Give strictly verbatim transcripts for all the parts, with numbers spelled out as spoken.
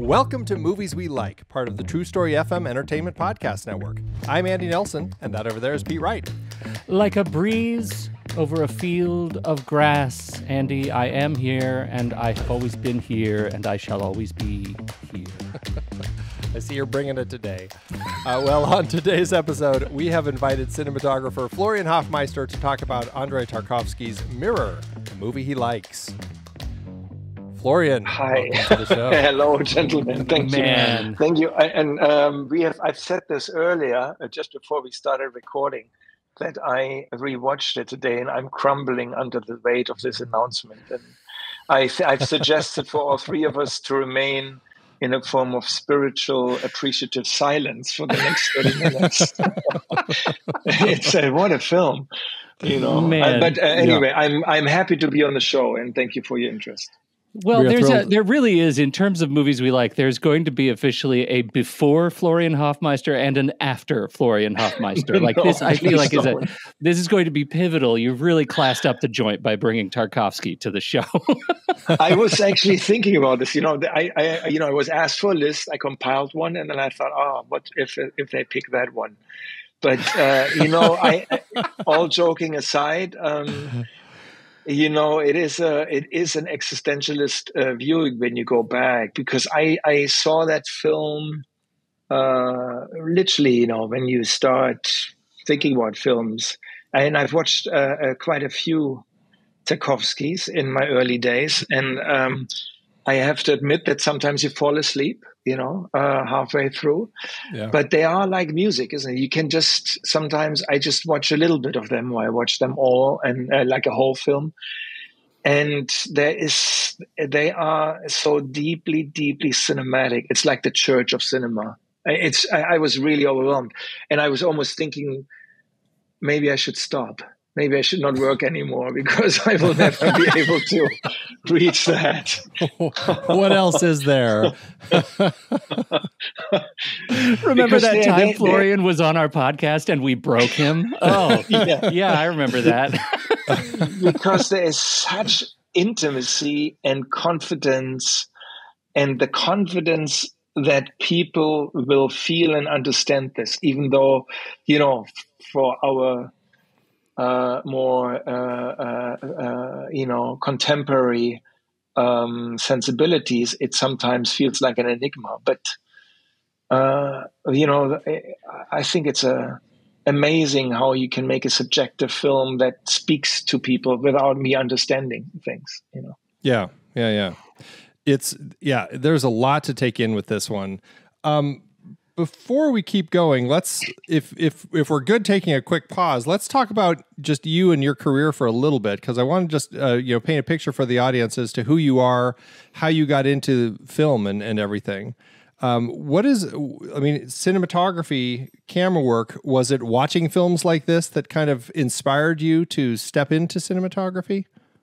Welcome to Movies We Like, part of the True Story F M Entertainment Podcast Network. I'm Andy Nelson, and that over there is Pete Wright. Like a breeze over a field of grass, Andy, I am here, and I've always been here, and I shall always be here. I see you're bringing it today. Uh, well, on today's episode, we have invited cinematographer Florian Hoffmeister to talk about Andrei Tarkovsky's Mirror, a movie he likes. Florian, hi. welcome to the show. Hello, gentlemen. Thank Man. you. Thank you. I, and um, we have. I've said this earlier, uh, just before we started recording, that I rewatched it today, and I'm crumbling under the weight of this announcement. And I, I've suggested for all three of us to remain in a form of spiritual, appreciative silence for the next thirty minutes. It's uh, what a film, you know. Man. Uh, but uh, anyway, Yeah. I'm I'm happy to be on the show, and thank you for your interest. Well, We are there's a, thrilled. there really is, in terms of movies we like, there's going to be officially a before Florian Hoffmeister and an after Florian Hoffmeister. Like No, this, I feel please like is a, don't. this is going to be pivotal. You've really classed up the joint by bringing Tarkovsky to the show. I was actually thinking about this. You know, I, I, you know, I was asked for a list. I compiled one, and then I thought, oh, what if if they pick that one? But uh, you know, I, all joking aside, um, you know, it is a it is an existentialist uh, viewing when you go back, because I I saw that film uh, literally. You know, when you start thinking about films, and I've watched uh, uh, quite a few Tarkovskys in my early days, and um, I have to admit that sometimes you fall asleep, you know, uh, halfway through. Yeah. But they are like music, isn't it? You can just sometimes I just watch a little bit of them, or I watch them all, and uh, like a whole film. And there is, they are so deeply, deeply cinematic. It's like the church of cinema. It's. I, I was really overwhelmed, and I was almost thinking, maybe I should stop. Maybe I should not work anymore, because I will never be able to reach that. What else is there? Remember Because that they- time they- they- Florian was on our podcast and we broke him? Oh, Yeah. yeah, I remember that. Because there is such intimacy and confidence, and the confidence that people will feel and understand this, even though, you know, for our uh, more, uh, uh, uh, you know, contemporary um, sensibilities, it sometimes feels like an enigma. But, uh, you know, I think it's a amazing how you can make a subjective film that speaks to people without me understanding things, you know. Yeah, yeah, yeah. It's, yeah, there's a lot to take in with this one. Um, before we keep going, let's, if if if we're good taking a quick pause, let's talk about just you and your career for a little bit, because I want to just, uh, you know, paint a picture for the audience as to who you are, how you got into film and, and everything. Um, what is, I mean, cinematography, camera work, was it watching films like this that kind of inspired you to step into cinematography?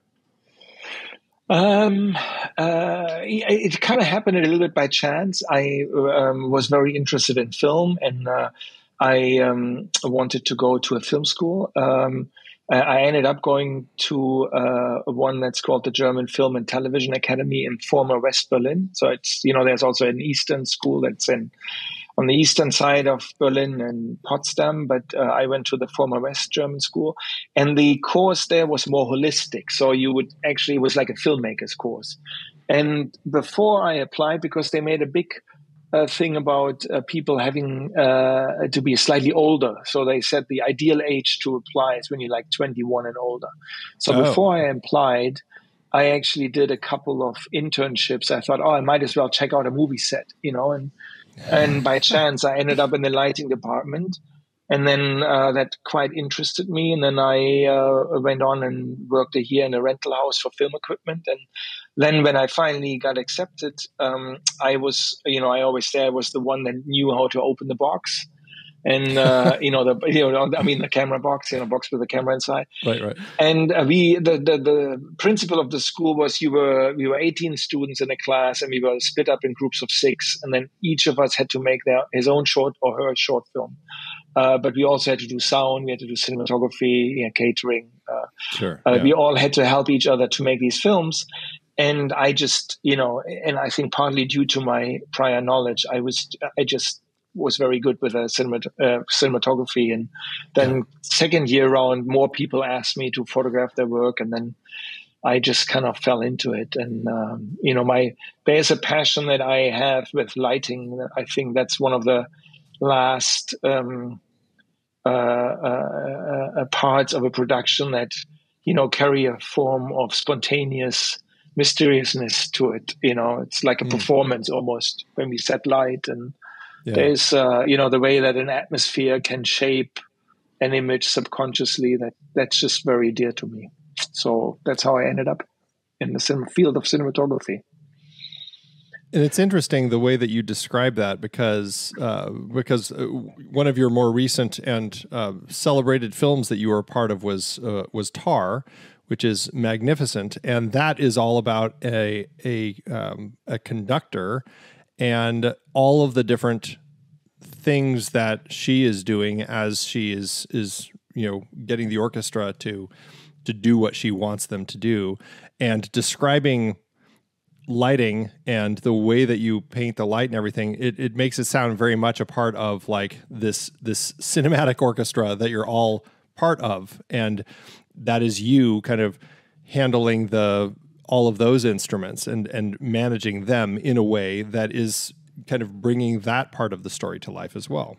Um, uh, it, it kind of happened a little bit by chance. I um, was very interested in film, and uh, I um, wanted to go to a film school. Um, I I ended up going to uh, one that's called the German Film and Television Academy in former West Berlin. So it's, you know, there's also an Eastern school that's in on the eastern side of Berlin and Potsdam, but uh, I went to the former West German school, and the course there was more holistic. So you would actually, it was like a filmmaker's course. And before I applied, because they made a big uh, thing about uh, people having uh, to be slightly older. So they said the ideal age to apply is when you're like twenty-one and older. So Oh. before I applied, I actually did a couple of internships. I thought, oh, I might as well check out a movie set, you know, and And by chance, I ended up in the lighting department, and then uh, that quite interested me. And then I uh, went on and worked a year in a rental house for film equipment. And then when I finally got accepted, um, I was, you know, I always say I was the one that knew how to open the box. And, uh, you know, the, you know, I mean, the camera box, you know, box with the camera inside. Right, right. And uh, we, the, the, the principal of the school was, you were, we were eighteen students in a class, and we were split up in groups of six. And then each of us had to make their, his own short or her short film. Uh, but we also had to do sound, we had to do cinematography, you know, catering. Uh, Sure. uh, yeah. We all had to help each other to make these films. and I just, you know, and I think partly due to my prior knowledge, I was, I just was very good with uh, cinemat- uh, cinematography. And then Yeah. second year round, more people asked me to photograph their work, and then I just kind of fell into it. And um, you know, my there's a passion that I have with lighting. I think that's one of the last um, uh, uh, uh, parts of a production that, you know, carry a form of spontaneous mysteriousness to it. You know, it's like a Mm. performance almost when we set light, and Yeah. there's uh, you know, the way that an atmosphere can shape an image subconsciously. That that's just very dear to me. So that's how I ended up in the cinema, field of cinematography. And it's interesting the way that you describe that, because uh, because uh, one of your more recent and uh, celebrated films that you were a part of was uh, was Tar, which is magnificent, and that is all about a a um, a conductor and all of the different things that she is doing as she is is you know getting the orchestra to to do what she wants them to do, and describing lighting and the way that you paint the light and everything, it, it makes it sound very much a part of like this this cinematic orchestra that you're all part of, and that is you kind of handling the all of those instruments and and managing them in a way that is kind of bringing that part of the story to life as well.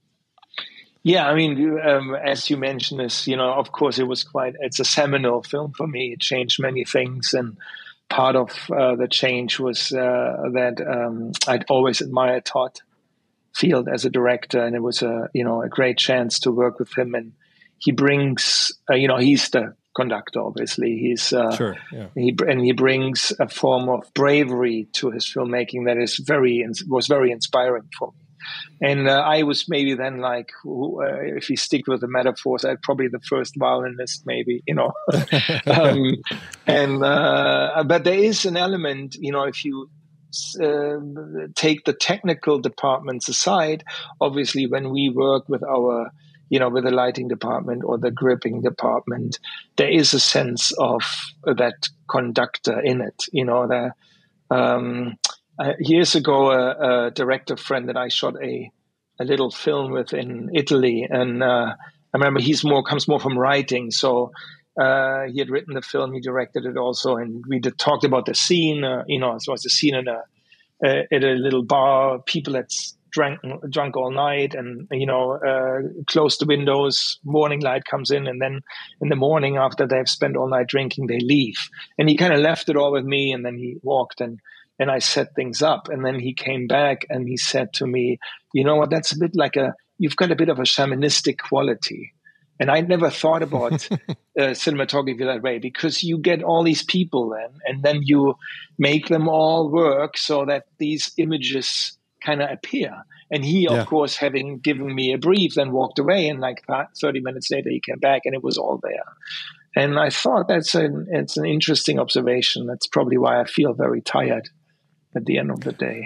Yeah, I mean, um, as you mentioned this, you know, of course, it was quite, it's a seminal film for me. It changed many things. And part of uh, the change was uh, that um, I'd always admired Todd Field as a director. And it was a, you know, a great chance to work with him. And he brings, uh, you know, he's the conductor, obviously. He's, uh, Sure, yeah. he, and he brings a form of bravery to his filmmaking that is very, was very inspiring for me. And uh, I was maybe then like, uh, if you stick with the metaphors, I'd probably the first violinist, maybe, you know. um, and uh, but there is an element, you know, if you uh, take the technical departments aside, obviously when we work with our, you know, with the lighting department or the gripping department, there is a sense of that conductor in it, you know, the. Um, Uh, years ago, a, a director friend that I shot a a little film with in Italy, and uh, I remember he's more comes more from writing. So uh, he had written the film, he directed it also, and we did, talked about the scene. Uh, you know, so it's a scene in a uh, at a little bar, people that's drank drunk all night, and you know, uh, close the windows. Morning light comes in, and then in the morning, after they've spent all night drinking, they leave. And he kind of left it all with me, and then he walked and. And I set things up, and then he came back and he said to me, "You know what? That's a bit like a you've got a bit of a shamanistic quality." And I never thought about uh, cinematography that way, because you get all these people then, and then you make them all work so that these images kind of appear. And he, Yeah. of course, having given me a brief, then walked away, and like thirty minutes later, he came back, and it was all there. And I thought that's an it's an interesting observation. That's probably why I feel very tired at the end of the day.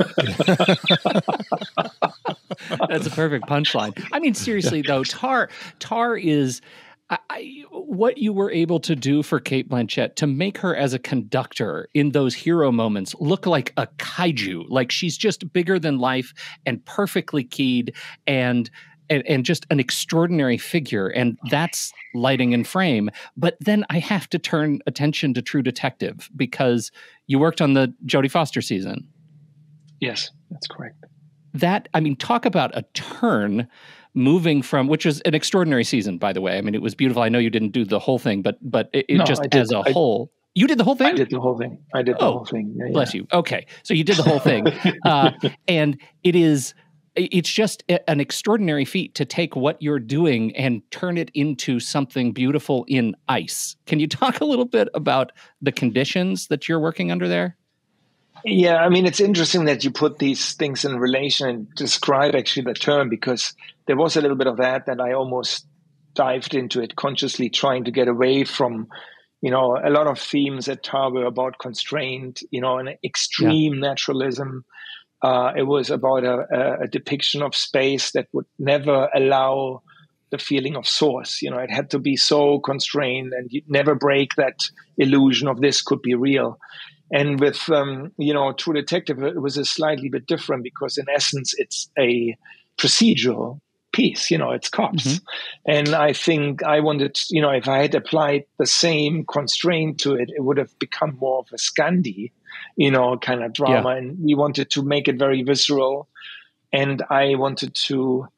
That's a perfect punchline. I mean, seriously though, Tar Tar is I, I, what you were able to do for Cate Blanchett to make her as a conductor in those hero moments look like a kaiju, like she's just bigger than life and perfectly keyed and. And, and just an extraordinary figure, and that's lighting and frame. But then I have to turn attention to True Detective, because you worked on the Jodie Foster season. Yes, that's correct. That, I mean, talk about a turn, moving from, which was an extraordinary season, by the way. I mean, it was beautiful. I know you didn't do the whole thing, but but it, it No, just I did. as a I, whole. You did the whole thing? I did the whole thing. I did the oh, whole thing. Yeah, bless yeah. you. Okay. So you did the whole thing. uh, and it is... It's just an extraordinary feat to take what you're doing and turn it into something beautiful in ice. Can you talk a little bit about the conditions that you're working under there? Yeah, I mean, it's interesting that you put these things in relation and describe actually the term, because there was a little bit of that, that I almost dived into it consciously, trying to get away from, you know, a lot of themes at Tar were about constraint, you know, and extreme yeah. naturalism. Uh, it was about a, a depiction of space that would never allow the feeling of source. You know, it had to be so constrained, and you'd never break that illusion of this could be real. And with, um, you know, True Detective, it was a slightly bit different because in essence, it's a procedural piece, you know, it's cops. Mm-hmm. And I think I wanted, you know, if I had applied the same constraint to it, it would have become more of a Scandi, you know, kind of drama. Yeah. And we wanted to make it very visceral. And I wanted to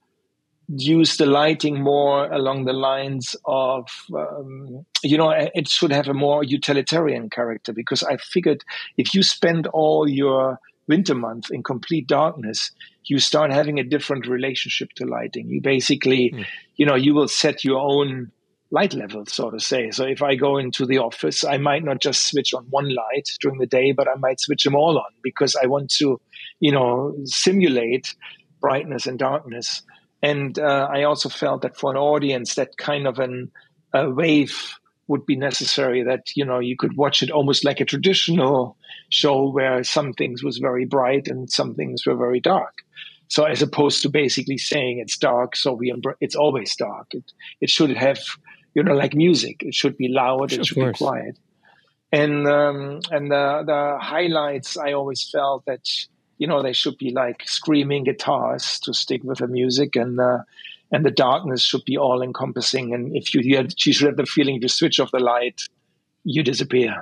use the lighting more along the lines of, um, you know, it should have a more utilitarian character, because I figured if you spend all your winter month in complete darkness, you start having a different relationship to lighting. You basically, mm. you know, you will set your own light level, so to say. So if I go into the office, I might not just switch on one light during the day, but I might switch them all on because I want to, you know, simulate brightness and darkness. And uh, I also felt that for an audience, that kind of an, a wave would be necessary, that, you know, you could watch it almost like a traditional show where some things was very bright and some things were very dark. So as opposed to basically saying it's dark, so we embr- it's always dark. It it should have, you know, like music. It should be loud. It should be quiet. And um, and the, the highlights, I always felt that, you know, they should be like screaming guitars, to stick with the music, and uh, and the darkness should be all encompassing. And if you, you, had, you should have the feeling if you switch off the light, you disappear.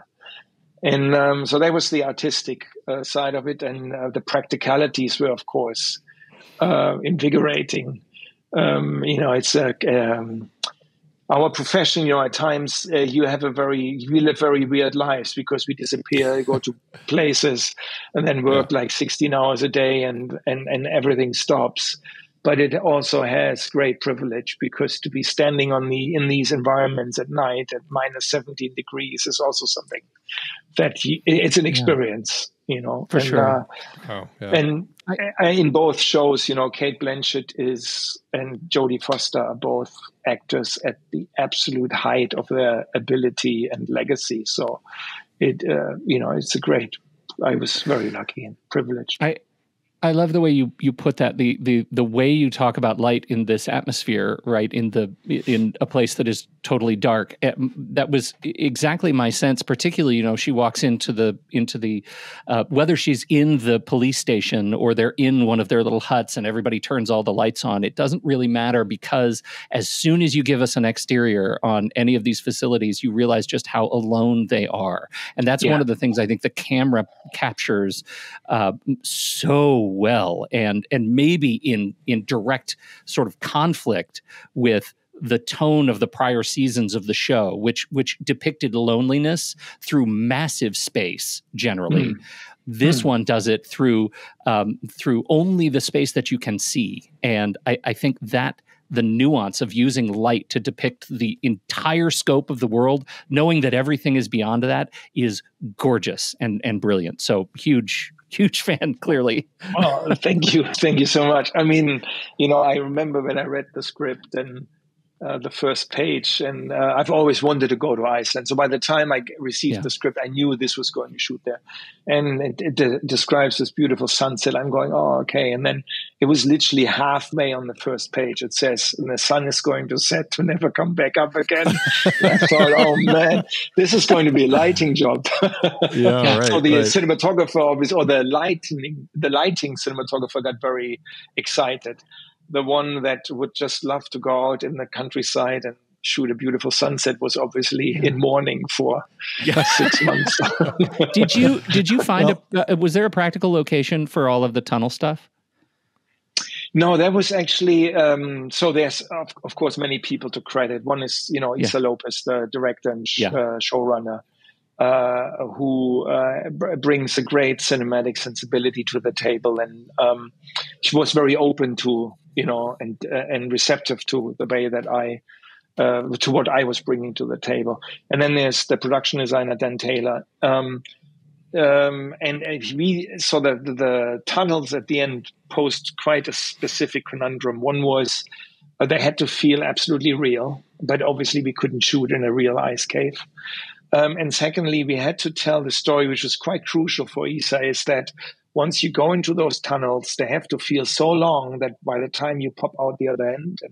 And um, so that was the artistic uh, side of it, and uh, the practicalities were, of course, uh, invigorating. Um, you know, it's a um, our profession, you know, at times uh, you have a very, we live very weird lives because we disappear, go to places, and then work yeah. like sixteen hours a day, and, and, and everything stops. But it also has great privilege, because to be standing on the in these environments at night at minus seventeen degrees is also something that you, it's an experience, yeah. you know. For and, sure. Uh, oh, yeah. And I, in both shows, you know, Cate Blanchett is and Jodie Foster are both actors at the absolute height of their ability and legacy. So it, uh, you know, it's a great. I was very lucky and privileged. I, I love the way you you put that, the the the way you talk about light in this atmosphere, right, in the in a place that is totally dark. That was exactly my sense. Particularly, you know, she walks into the into the uh, whether she's in the police station or they're in one of their little huts and everybody turns all the lights on. It doesn't really matter, because as soon as you give us an exterior on any of these facilities, you realize just how alone they are, and that's yeah. one of the things I think the camera captures uh, so well, and and maybe in in direct sort of conflict with the tone of the prior seasons of the show, which which depicted loneliness through massive space generally. Mm. This mm. one does it through um, through only the space that you can see, and I, I think that the nuance of using light to depict the entire scope of the world, knowing that everything is beyond that, is gorgeous and and brilliant. So huge. Huge fan, clearly. Oh, thank you. Thank you so much. I mean, you know, I remember when I read the script and uh, the first page, and uh, I've always wanted to go to Iceland. So by the time I received yeah. the script, I knew this was going to shoot there. And it, it de- describes this beautiful sunset. I'm going, oh, okay. And then it was literally half May on the first page. It says, and the sun is going to set to never come back up again. I thought, oh man, this is going to be a lighting job. yeah, right, so the right. cinematographer, or the lighting, the lighting cinematographer got very excited. The one that would just love to go out in the countryside and shoot a beautiful sunset was obviously yeah. in mourning for yeah. six months. did you did you find well, a uh, was there a practical location for all of the tunnel stuff? No, that was actually um, so. There's of, of course many people to credit. One is you know Issa yeah. Lopez, the director and sh- yeah. uh, showrunner, uh, who uh, b- brings a great cinematic sensibility to the table, and um, she was very open to you know and uh, and receptive to the way that I. Uh, to what I was bringing to the table. And then there's the production designer, Dan Taylor. Um, um, and, and we so the, the, the tunnels at the end posed quite a specific conundrum. One was uh, they had to feel absolutely real, but obviously we couldn't shoot in a real ice cave. Um, and secondly, we had to tell the story, which was quite crucial for Issa, is that once you go into those tunnels, they have to feel so long that by the time you pop out the other end, and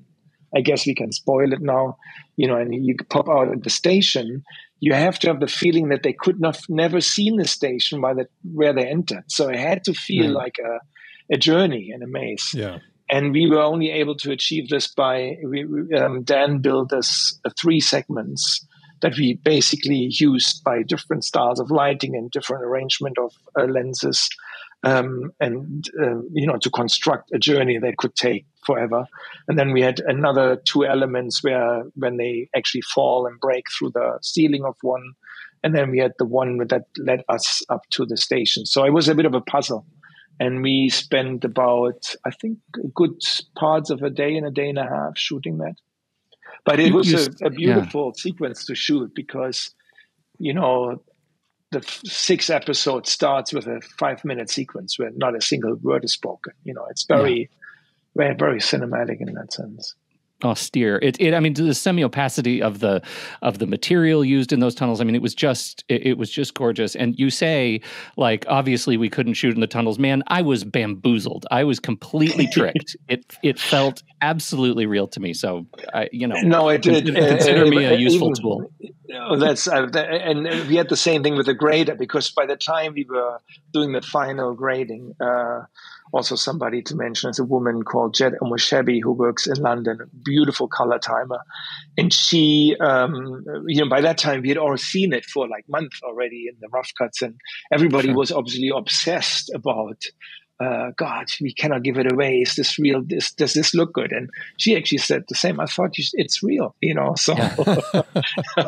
I guess we can spoil it now, you know, and you pop out at the station, you have to have the feeling that they could not never seen the station by the, where they entered. So it had to feel mm. like a, a journey and a maze. Yeah. And we were only able to achieve this by, we, um, Dan built us uh, three segments that we basically used by different styles of lighting and different arrangement of uh, lenses, um, and, uh, you know, to construct a journey that could take forever. And then we had another two elements where when they actually fall and break through the ceiling of one. And then we had the one that led us up to the station. So it was a bit of a puzzle. And we spent about, I think, good parts of a day and a day and a half shooting that. But it was a, a beautiful yeah. sequence to shoot because, you know, the f- six episodes starts with a five-minute sequence where not a single word is spoken. You know, it's very, yeah. very, very cinematic in that sense. Austere. It, it. I mean, the semi-opacity of the of the material used in those tunnels. I mean, it was just it, it was just gorgeous. And you say, like, obviously we couldn't shoot in the tunnels. Man, I was bamboozled. I was completely tricked. it it felt absolutely real to me. So, I, you know, no, it did. Consider, consider uh, me a useful even, tool. Oh, that's uh, that, and we had the same thing with the grader because by the time we were doing the final grading. Uh, Also, somebody to mention is a woman called Jed Omoshebi who works in London, a beautiful color timer. And she, um, you know, by that time we had all seen it for like months already in the rough cuts, and everybody sure. was obviously obsessed about, uh, God, we cannot give it away. Is this real? This, does this look good? And she actually said the same. I thought you, it's real, you know. So yeah.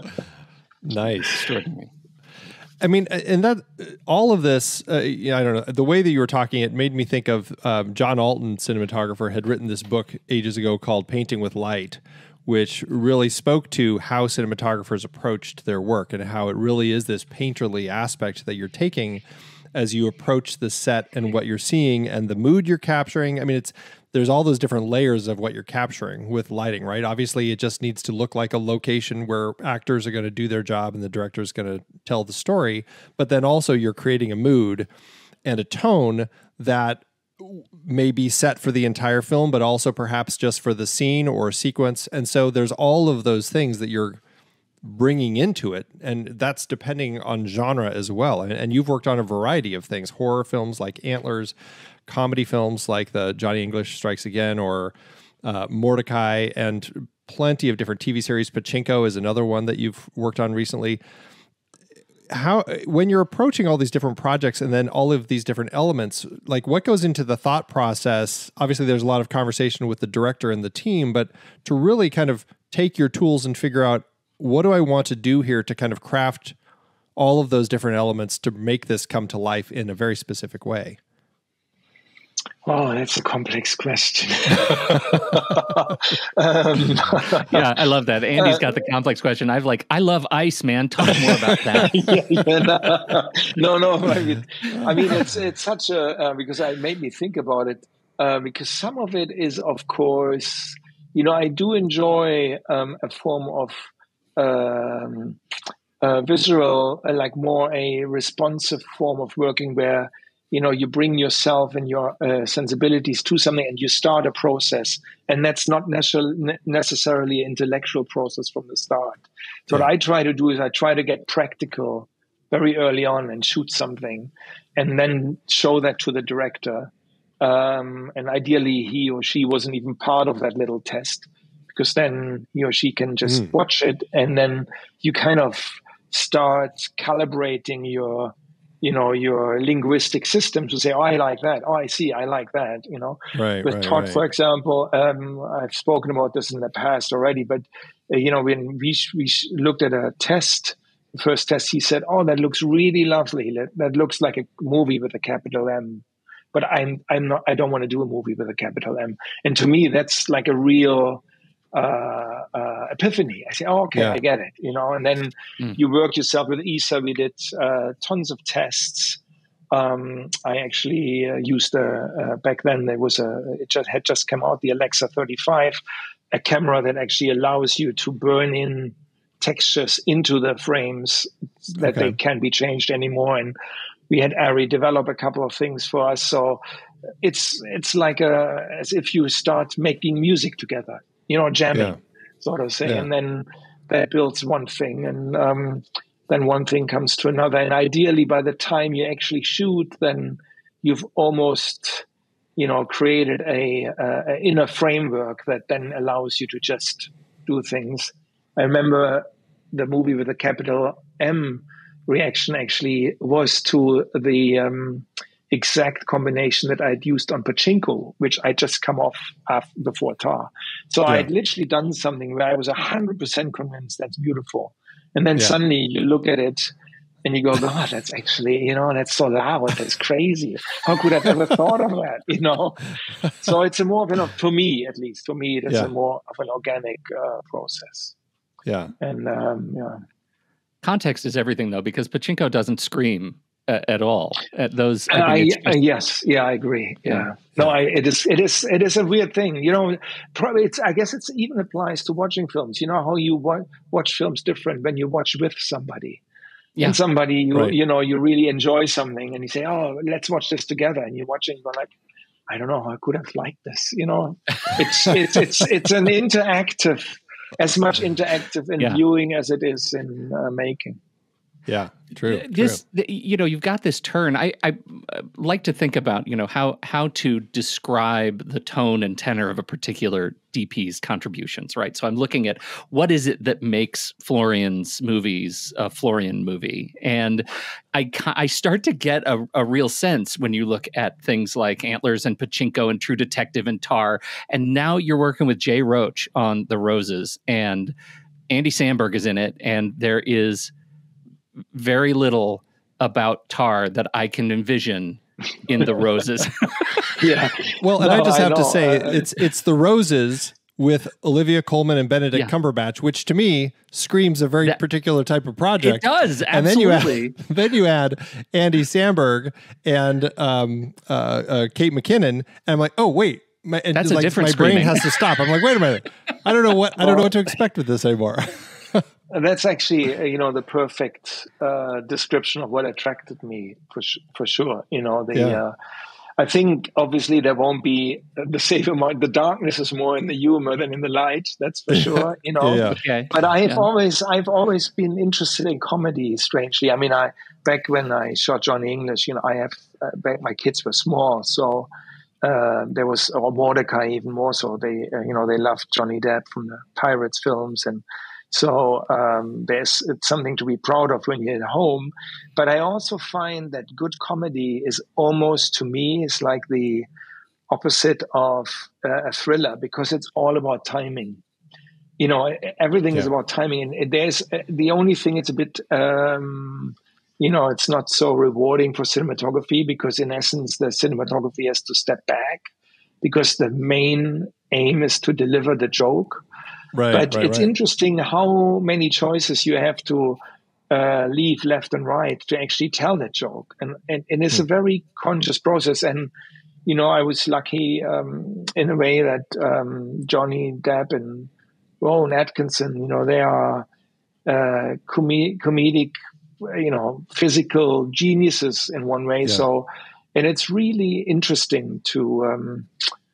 Nice. Extraordinary. I mean, and that all of this, uh, you know, I don't know, the way that you were talking, it made me think of um, John Alton, cinematographer, had written this book ages ago called Painting with Light, which really spoke to how cinematographers approached their work and how it really is this painterly aspect that you're taking as you approach the set and what you're seeing and the mood you're capturing. I mean, it's there's all those different layers of what you're capturing with lighting, right? Obviously, it just needs to look like a location where actors are going to do their job and the director is going to tell the story. But then also you're creating a mood and a tone that may be set for the entire film, but also perhaps just for the scene or sequence. And so there's all of those things that you're bringing into it, and that's depending on genre as well. And, and you've worked on a variety of things, horror films like Antlers, comedy films like the Johnny English Strikes Again or uh, Mordecai, and plenty of different T V series. Pachinko is another one that you've worked on recently. How, when you're approaching all these different projects and then all of these different elements, like what goes into the thought process? Obviously, there's a lot of conversation with the director and the team, but to really kind of take your tools and figure out, what do I want to do here to kind of craft all of those different elements to make this come to life in a very specific way? Oh, that's a complex question. um, yeah, I love that. Andy's got the complex question. I've like, I love ice, man. Talk more about that. yeah, yeah, no, no, no. I mean, I mean, it's it's such a uh, because it made me think about it. Uh, because some of it is, of course, you know, I do enjoy um, a form of um, uh, visual, uh, like more a responsive form of working where, you know, you bring yourself and your uh, sensibilities to something and you start a process. And that's not necessarily, necessarily an intellectual process from the start. So yeah. What I try to do is I try to get practical very early on and shoot something and then show that to the director. Um, and ideally he or she wasn't even part of that little test, because then he or she can just mm. watch it and then you kind of start calibrating your, you know, your linguistic system to say, oh, I like that. Oh, I see. I like that. You know, right, with right, Todd, right. for example, um, I've spoken about this in the past already, but uh, you know, when we, we looked at a test, the first test, he said, oh, that looks really lovely. That, that looks like a movie with a capital M. But I'm, I'm not, I don't want to do a movie with a capital M. And to me, that's like a real, uh, uh, epiphany. I say, oh, okay, yeah. I get it, you know, and then mm. you work yourself with E S A. We did, uh, tons of tests. Um, I actually uh, used a, uh, back then there was a, it just had just come out, the Alexa thirty-five, a camera that actually allows you to burn in textures into the frames that okay. they can't be changed anymore. And we had Ari develop a couple of things for us. So it's, it's like a, as if you start making music together. you know, jamming, Yeah. sort of thing. Yeah. And then that builds one thing, and um, then one thing comes to another. And ideally, by the time you actually shoot, then you've almost, you know, created a, a, a inner framework that then allows you to just do things. I remember the movie with the capital M reaction actually was to the um, exact combination that I'd used on Pachinko, which I just come off after, before Tar. So Yeah. I'd literally done something where I was one hundred percent convinced that's beautiful. And then Yeah. suddenly you look at it and you go, God, that's actually, you know, that's so loud. That's crazy. How could I have ever thought of that, you know? So it's a more of an, for me at least, for me, it's Yeah. a more of an organic uh, process. Yeah. And um, yeah. Context is everything, though, because Pachinko doesn't scream at, at all. At those, I I, think it's uh, just, yes, yeah, I agree. Yeah, Yeah. no, I, it is, it is, it is a weird thing. You know, probably it's. I guess it's even applies to watching films. You know how you wa- watch films different when you watch with somebody. Yeah. And somebody you Right. you know you really enjoy something, and you say, "Oh, let's watch this together." And you're watching, but like, I don't know, I could have liked this. You know, it's it's it's it's an interactive, as much interactive in Yeah. viewing as it is in uh, making. Yeah. True. This, true. you know, you've got this turn. I, I like to think about, you know, how how to describe the tone and tenor of a particular D P's contributions, right? So I'm looking at what is it that makes Florian's movies a Florian movie, and I I start to get a, a real sense when you look at things like Antlers and Pachinko and True Detective and Tar, and now you're working with Jay Roach on The Roses, and Andy Samberg is in it, and there is very little about Tar that I can envision in The Roses. Yeah. Well, and No, I just have I to know. say, Uh, it's it's The Roses with Olivia Colman and Benedict Yeah. Cumberbatch, which to me screams a very That- particular type of project. It does, And then you absolutely. add, then you add Andy Samberg and um, uh, uh, Kate McKinnon, and I'm like, oh wait, my, and That's a like, different my brain screaming. has to stop. I'm like, wait a minute, I don't know what I don't know what to expect with this anymore. And that's actually, uh, you know, the perfect uh, description of what attracted me for sh- for sure. You know, the Yeah. uh, I think obviously there won't be the same amount. The darkness is more in the humor than in the light. That's for sure. You know, Yeah. Okay. but I've Yeah. always I've always been interested in comedy. Strangely, I mean, I back when I shot Johnny English, you know, I have uh, back my kids were small, so. Uh, there was or Mordecai even more so. They, uh, you know, they loved Johnny Depp from the Pirates films, and so um, there's it's something to be proud of when you're at home. But I also find that good comedy is almost, to me, is like the opposite of uh, a thriller because it's all about timing. You know, everything is Yeah. about timing, and there's uh, the only thing it's a bit. Um, you know, it's not so rewarding for cinematography because in essence, the cinematography has to step back because the main aim is to deliver the joke. Right. But right. it's right. interesting how many choices you have to uh, leave left and right to actually tell that joke. And, and, and it's Hmm. a very conscious process. And, you know, I was lucky um, in a way that um, Johnny Depp and Rowan Atkinson, you know, they are uh, com- comedic, you know, physical geniuses in one way. Yeah. So, and it's really interesting to um,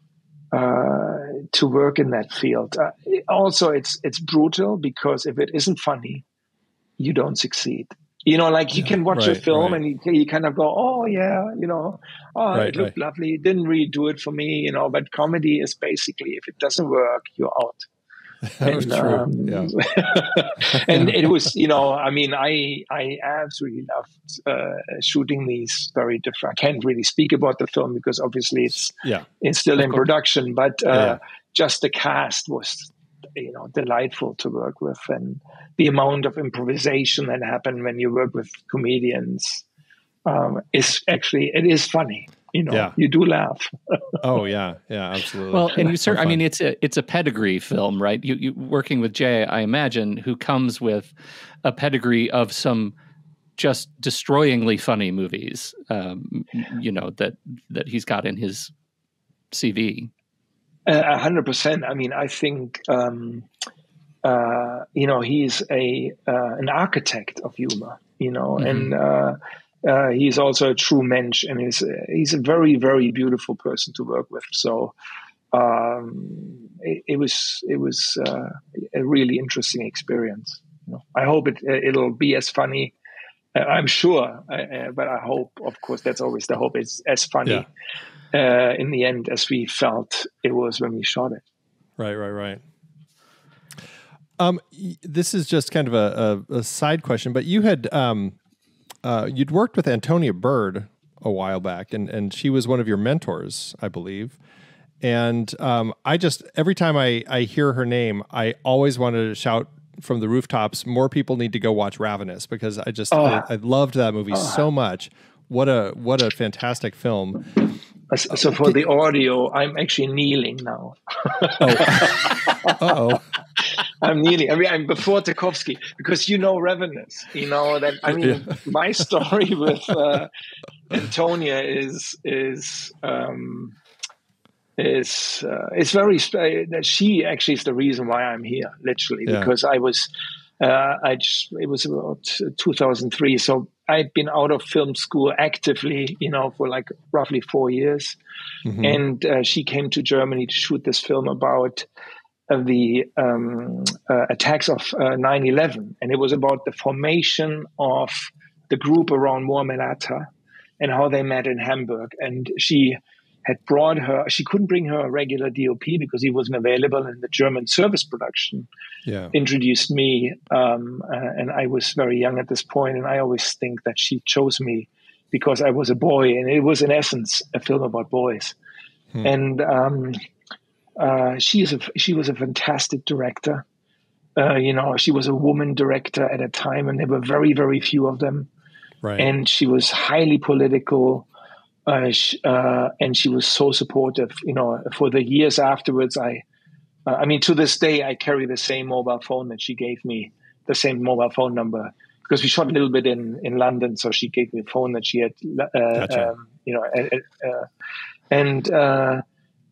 uh, to work in that field. Uh, also, it's it's brutal because if it isn't funny, you don't succeed. You know, like you Yeah. can watch a Right, film right. and you, you kind of go, oh yeah, you know, oh Right, it looked right. lovely. It didn't really do it for me, you know. But comedy is basically if it doesn't work, you're out. That was And, true. um, Yeah. and it was, you know, I mean, I I absolutely loved uh, shooting these very different. I can't really speak about the film because obviously it's Yeah. it's still Of in course. production, but uh, Yeah, yeah. just the cast was, you know, delightful to work with, and the amount of improvisation that happened when you work with comedians um, is actually it is funny. You know, Yeah. you do laugh. Oh yeah. Yeah. Absolutely. Well, and you So sir, I mean, fun. it's a it's a pedigree film, right? You you working with Jay, I imagine, who comes with a pedigree of some just destroyingly funny movies, um, you know, that that he's got in his C V. A hundred percent. I mean, I think um, uh, you know he's a uh, an architect of humor. You know, Mhm. and uh, uh, he's also a true mensch, and he's he's a very very beautiful person to work with. So um, it, it was it was uh, a really interesting experience. You know, I hope it it'll be as funny. Uh, I'm sure, uh, but I hope, of course, that's always the hope. It's as funny yeah. uh, in the end as we felt it was when we shot it. Right, right, right. Um, this is just kind of a, a, a side question, but you had um, uh, you'd worked with Antonia Bird a while back, and and she was one of your mentors, I believe. And um, I just every time I I hear her name, I always wanted to shout from the rooftops, more people need to go watch Ravenous, because I just Oh. I, I loved that movie Oh. so much. What a what a fantastic film. So for the audio, I'm actually kneeling now. Oh. Uh-oh. I'm kneeling. I mean, I'm before Tarkovsky, because you know Ravenous. You know that. I mean, yeah. My story with uh, Antonia is is um, is uh, it's very. That she actually is the reason why I'm here, literally, yeah. because I was. Uh, I just, it was about two thousand three, so I'd been out of film school actively, you know, for like roughly four years, mm-hmm. and uh, she came to Germany to shoot this film about uh, the um, uh, attacks of uh, nine eleven, and it was about the formation of the group around Muammar Atta and how they met in Hamburg. And she had brought her, she couldn't bring her a regular D O P because he wasn't available, and the German service production yeah. introduced me. Um, uh, and I was very young at this point, and I always think that she chose me because I was a boy, and it was in essence a film about boys. Hmm. And um, uh, she, is a, she was a fantastic director. Uh, you know, she was a woman director at a time, and there were very, very few of them. Right. And she was highly political. Uh, she, uh, and she was so supportive, you know, for the years afterwards. I, uh, I mean, to this day, I carry the same mobile phone that she gave me, the same mobile phone number, because we shot a little bit in, in London. So she gave me a phone that she had, uh, gotcha. um, you know, uh, uh, and uh,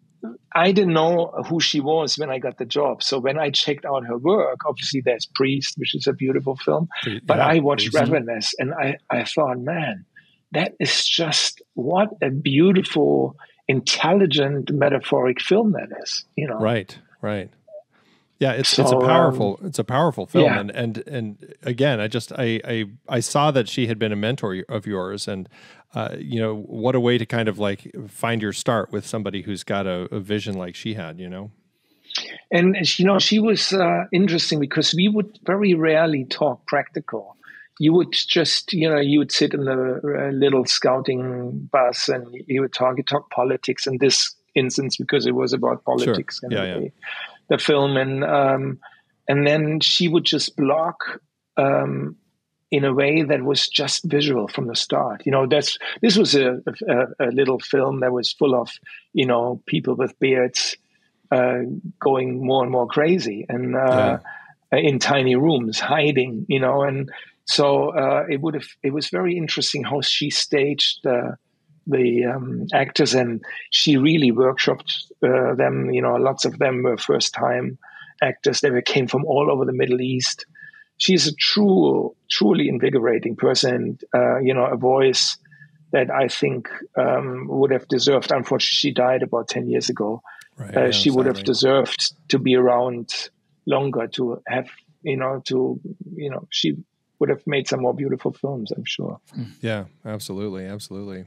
I didn't know who she was when I got the job. So when I checked out her work, obviously there's Priest, which is a beautiful film, yeah, but I watched Ravenous, and I, I thought, man, that is just what a beautiful, intelligent, metaphoric film that is. You know, right, right. Yeah, it's so, it's a powerful um, it's a powerful film, yeah. and and and again, I just I I I saw that she had been a mentor of yours, and uh, you know, what a way to kind of like find your start with somebody who's got a, a vision like she had, you know. And you know, she was uh, interesting because we would very rarely talk practical. You would just, you know, you would sit in the uh, little scouting bus and you would talk, you talk politics in this instance because it was about politics sure. and yeah, the, yeah. the film. And, um, and then she would just block um, in a way that was just visual from the start. You know, that's, this was a, a, a little film that was full of, you know, people with beards uh, going more and more crazy and uh, yeah. in tiny rooms hiding, you know, and, So uh, it would have. It was very interesting how she staged the the um, actors, and she really workshopped uh, them. You know, lots of them were first time actors. They came from all over the Middle East. She's a true, truly invigorating person. Uh, you know, a voice that I think um, would have deserved. Unfortunately, she died about ten years ago. Right, uh, yeah, she would sadly. have deserved to be around longer, to have, you know, to you know, she would have made some more beautiful films, I'm sure. Yeah, absolutely. Absolutely.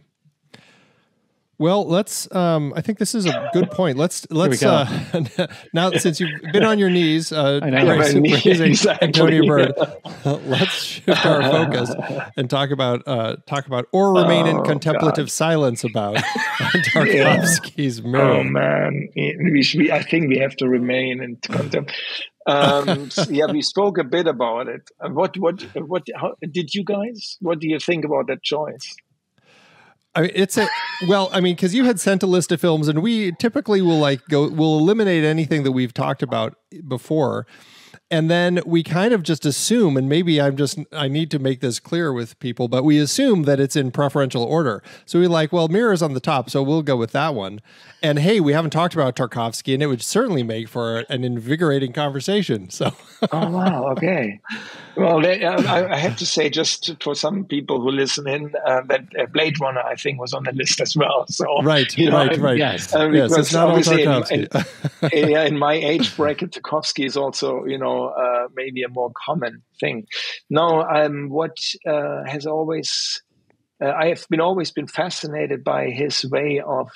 Well, let's, um, I think this is a good point. Let's, let's, uh, now since you've been on your knees, uh, praising, exactly. Antonia Bird, let's shift our focus and talk about, uh, talk about, or remain oh, in contemplative God. silence about Tarkovsky's yeah. Mirror. Oh man. We should, we, I think we have to remain in contemplative. um, yeah, we spoke a bit about it. What, what, what, how, did you guys, what do you think about that choice? I mean, it's a, well, I mean, cause you had sent a list of films and we typically will like go, we'll eliminate anything that we've talked about before. And then we kind of just assume, and maybe I'm just, I need to make this clear with people, but we assume that it's in preferential order. So we're like, well, Mirror's on the top, so we'll go with that one. And hey, we haven't talked about Tarkovsky, and it would certainly make for an invigorating conversation. So, oh wow, okay. Well, they, uh, I, I have to say, just for some people who listen in, uh, that uh, Blade Runner, I think, was on the list as well. So right, you know, right, I'm, right. Yes, uh, yes, it's not all Tarkovsky. In, in, in, in my age bracket, Tarkovsky is also, you know, uh, maybe a more common thing. No, um, what uh, has always, uh, I have been always been fascinated by his way of.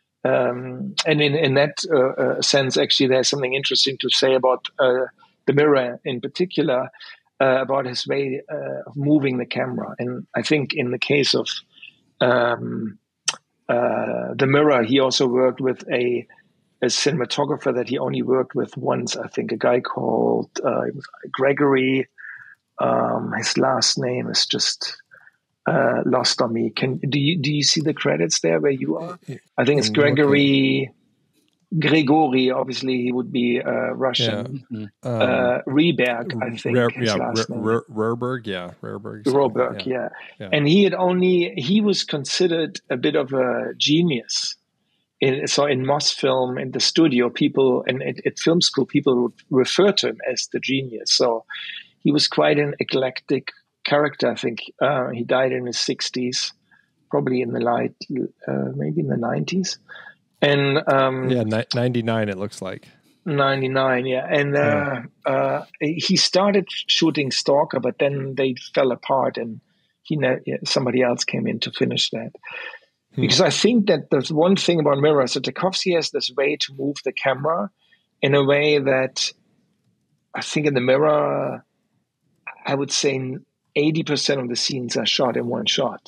Um, and in, in that uh, uh, sense, actually, there's something interesting to say about uh, The Mirror in particular, uh, about his way uh, of moving the camera. And I think in the case of um, uh, The Mirror, he also worked with a, a cinematographer that he only worked with once, I think, a guy called uh, Gregory. Um, his last name is just... Uh, lost on me. Can do you do you see the credits there where you are? I think it's Gregory Grigori. Obviously, he would be uh, Russian. Yeah. Um, uh, Rehberg, I think Rare, his yeah, last R- name. R- Rerberg, yeah, Rerberg. Roberg, yeah. yeah. yeah. And he had only he was considered a bit of a genius. In, so in Mosfilm, in the studio, people and at, at film school, people would refer to him as the genius. So he was quite an eclectic character. I think uh, he died in his sixties, probably in the light, uh, maybe in the nineties. And um, yeah, ni- ninety-nine it looks like. ninety-nine, yeah. And uh, yeah. Uh, he started shooting Stalker, but then they fell apart, and he yeah, somebody else came in to finish that. Hmm. Because I think that there's one thing about Mirror, so Tarkovsky has this way to move the camera in a way that I think in The Mirror, I would say eighty percent of the scenes are shot in one shot.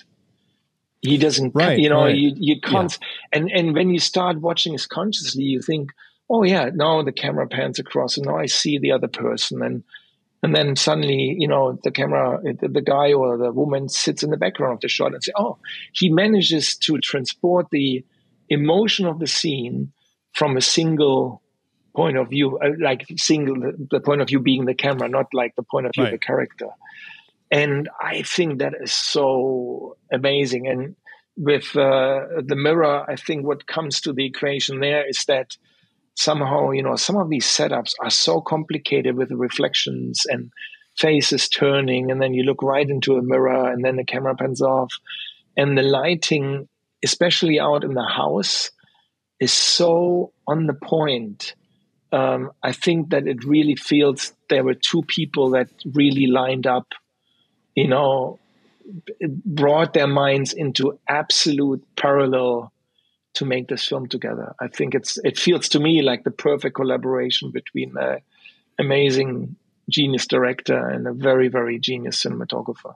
He doesn't, right, you know, right. you, you can't, yeah. and, and when you start watching this consciously, you think, oh yeah, now the camera pans across and now I see the other person. And, and then suddenly, you know, the camera, the guy or the woman sits in the background of the shot and say, oh, he manages to transport the emotion of the scene from a single point of view, like single, the point of view being the camera, not like the point of view right. of the character. And I think that is so amazing. And with uh, The Mirror, I think what comes to the equation there is that somehow, you know, some of these setups are so complicated with the reflections and faces turning, and then you look right into a mirror and then the camera pans off. And the lighting, especially out in the house, is so on the point. Um, I think that it really feels there were two people that really lined up, you know, brought their minds into absolute parallel to make this film together. I think it's it feels to me like the perfect collaboration between an amazing genius director and a very, very genius cinematographer.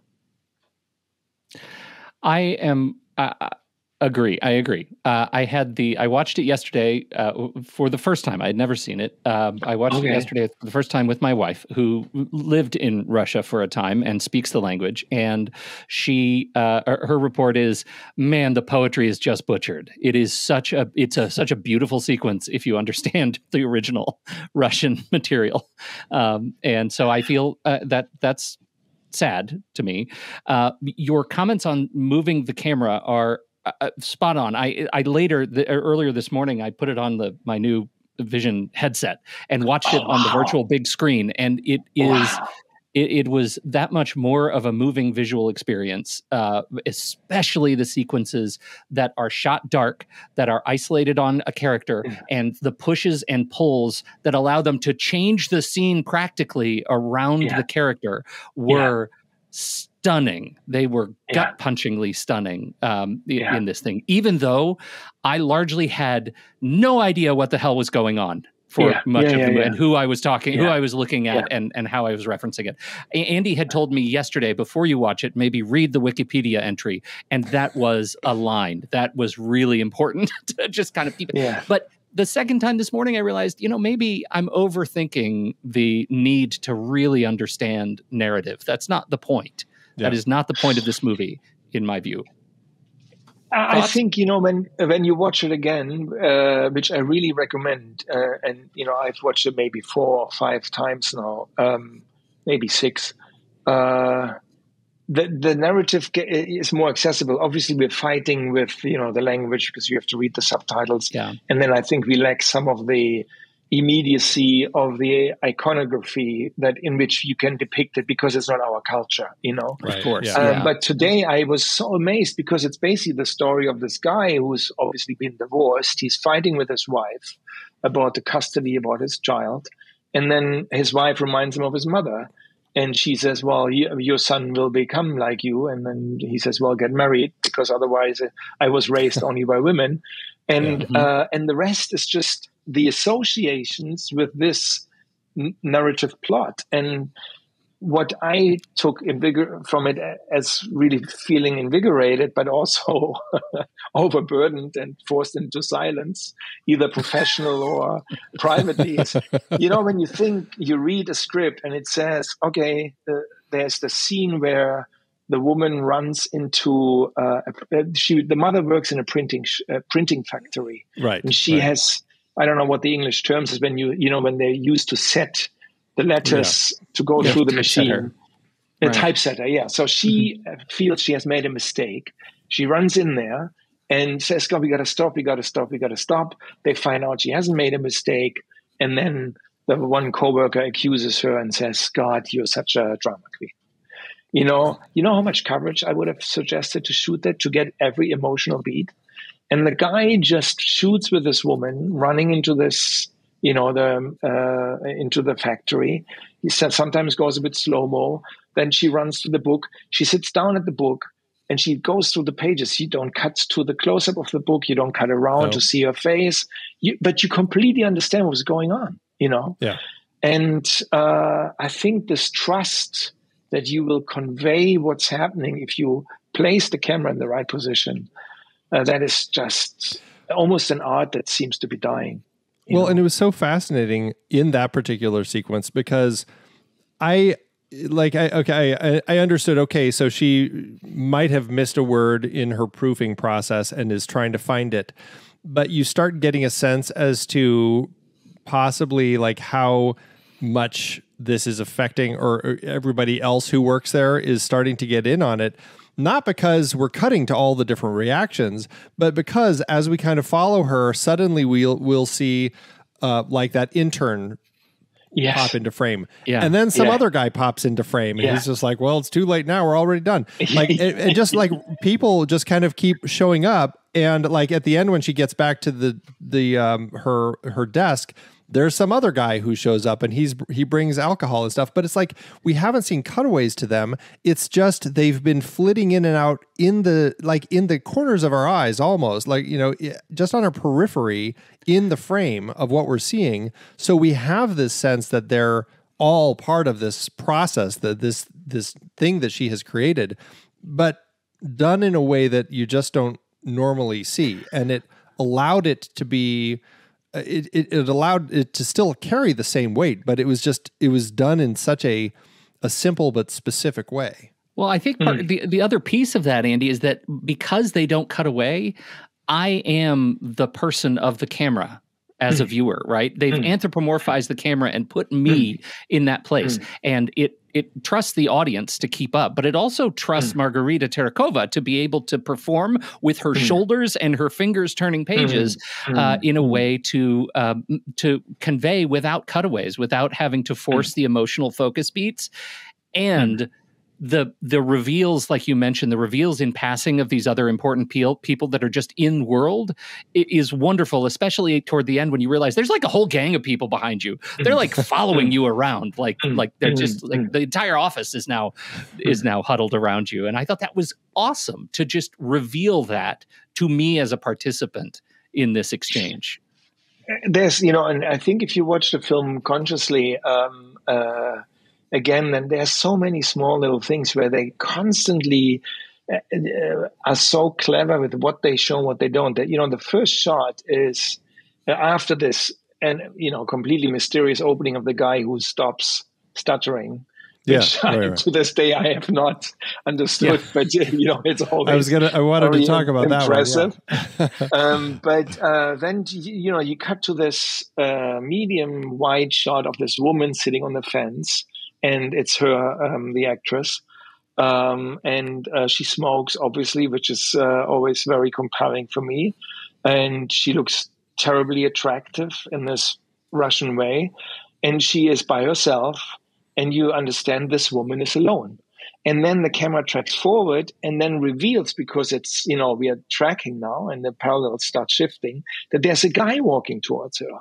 I am... Uh, Agree. I agree. Uh, I had the, I watched it yesterday uh, for the first time. I had never seen it. Um, I watched okay. it yesterday for the first time with my wife, who lived in Russia for a time and speaks the language. And she, uh, her report is, man, the poetry is just butchered. It is such a, it's a, such a beautiful sequence if you understand the original Russian material. Um, and so I feel uh, that that's sad to me. Uh, your comments on moving the camera are Uh, spot on. I I later the, earlier this morning I put it on the my new Vision headset and watched it oh, on wow. the virtual big screen, and it is wow. it, it was that much more of a moving visual experience, uh, especially the sequences that are shot dark, that are isolated on a character, yeah. and the pushes and pulls that allow them to change the scene practically around yeah. the character were. Yeah. Stunning. They were yeah. gut-punchingly stunning um, in, yeah. in this thing, even though I largely had no idea what the hell was going on for yeah. much yeah, of yeah, the movie yeah. and who I was talking, yeah. who I was looking at, yeah. and, and how I was referencing it. A- Andy had told me yesterday, before you watch it, maybe read the Wikipedia entry, and that was a line. That was really important to just kind of keep it. Yeah. But the second time this morning, I realized, you know, maybe I'm overthinking the need to really understand narrative. That's not the point. Yeah. That is not the point of this movie, in my view. I I think, you know, when when you watch it again, uh, which I really recommend, uh, and, you know, I've watched it maybe four or five times now, um, maybe six, uh, the, the narrative is more accessible. Obviously, we're fighting with, you know, the language because you have to read the subtitles. Yeah. And then I think we lack some of the immediacy of the iconography that in which you can depict it because it's not our culture, you know. Right. Of course. Yeah. Um, Yeah. But today I was so amazed because it's basically the story of this guy who's obviously been divorced. He's fighting with his wife about the custody about his child. And then his wife reminds him of his mother. And she says, well, you, your son will become like you. And then he says, well, get married because otherwise I was raised only by women. And, Yeah. uh, and the rest is just the associations with this n- narrative plot. And what I took invigor- from it as really feeling invigorated, but also overburdened and forced into silence, either professional or privately, is, you know, when you think you read a script and it says, okay, the, there's the scene where the woman runs into, uh, a, she, the mother works in a printing, sh- a printing factory. Right. And she right. has, I don't know what the English terms is when you, you know, when they're used to set the letters yeah. to go yeah, through the typesetter. machine. A right. typesetter, yeah. So she mm-hmm. feels she has made a mistake. She runs in there and says, God, we got to stop, we got to stop, we got to stop. They find out she hasn't made a mistake. And then the one coworker accuses her and says, God, you're such a drama queen. You know, you know how much coverage I would have suggested to shoot that to get every emotional beat? And the guy just shoots with this woman running into this, you know, the uh, into the factory. He said sometimes goes a bit slow-mo. Then she runs to the book. She sits down at the book and she goes through the pages. You don't cut to the close-up of the book. You don't cut around no. to see her face. You, but you completely understand what's going on, you know? Yeah. And uh, I think this trust that you will convey what's happening if you place the camera in the right position, uh, that is just almost an art that seems to be dying. Well, know? And it was so fascinating in that particular sequence because I like, I, okay, I, I understood, okay, so she might have missed a word in her proofing process and is trying to find it, but you start getting a sense as to possibly like how much this is affecting or, or everybody else who works there is starting to get in on it. Not because we're cutting to all the different reactions, but because as we kind of follow her, suddenly we'll we'll see uh, like that intern yes. pop into frame. Yeah. And then some yeah. other guy pops into frame and yeah. he's just like, well, it's too late now. We're already done. Like, it, it just like people just kind of keep showing up. And like at the end, when she gets back to the, the, um, her, her desk, there's some other guy who shows up and he's he brings alcohol and stuff, but it's like we haven't seen cutaways to them. It's just they've been flitting in and out in the like in the corners of our eyes, almost like, you know, just on our periphery in the frame of what we're seeing. So we have this sense that they're all part of this process, that this this thing that she has created, but done in a way that you just don't normally see, and it allowed it to be. It, it it allowed it to still carry the same weight, but it was just it was done in such a a simple but specific way. Well, I think part, mm. the the other piece of that, Andy, is that because they don't cut away, I am the person of the camera as mm. a viewer, right? They've mm. anthropomorphized the camera and put me mm. in that place, mm. and it it trusts the audience to keep up, but it also trusts mm. Margarita Terrakova to be able to perform with her mm. shoulders and her fingers turning pages mm. uh, in a mm. way to um, to convey without cutaways, without having to force mm. the emotional focus beats. And mm. the the reveals, like you mentioned, the reveals in passing of these other important pe- people that are just in world is wonderful, especially toward the end when you realize there's like a whole gang of people behind you. They're like following you around, like like they're just like the entire office is now is now huddled around you. And I thought that was awesome to just reveal that to me as a participant in this exchange. There's, you know, and I think if you watch the film consciously, um, uh, again, and there's so many small little things where they constantly uh, uh, are so clever with what they show, what they don't. That, you know, the first shot is uh, after this, and you know, completely mysterious opening of the guy who stops stuttering, Yeah, which right, I, right. to this day I have not understood. Yeah. But you know, it's always I was gonna. I wanted to talk about impressive. that one. Yeah. um, but uh, then you know, you cut to this uh, medium wide shot of this woman sitting on the fence, and it's her, um, the actress. Um, and uh, she smokes, obviously, which is uh, always very compelling for me. And she looks terribly attractive in this Russian way. And she is by herself. And you understand this woman is alone. And then the camera tracks forward and then reveals, because it's, you know, we are tracking now and the parallels start shifting, that there's a guy walking towards her.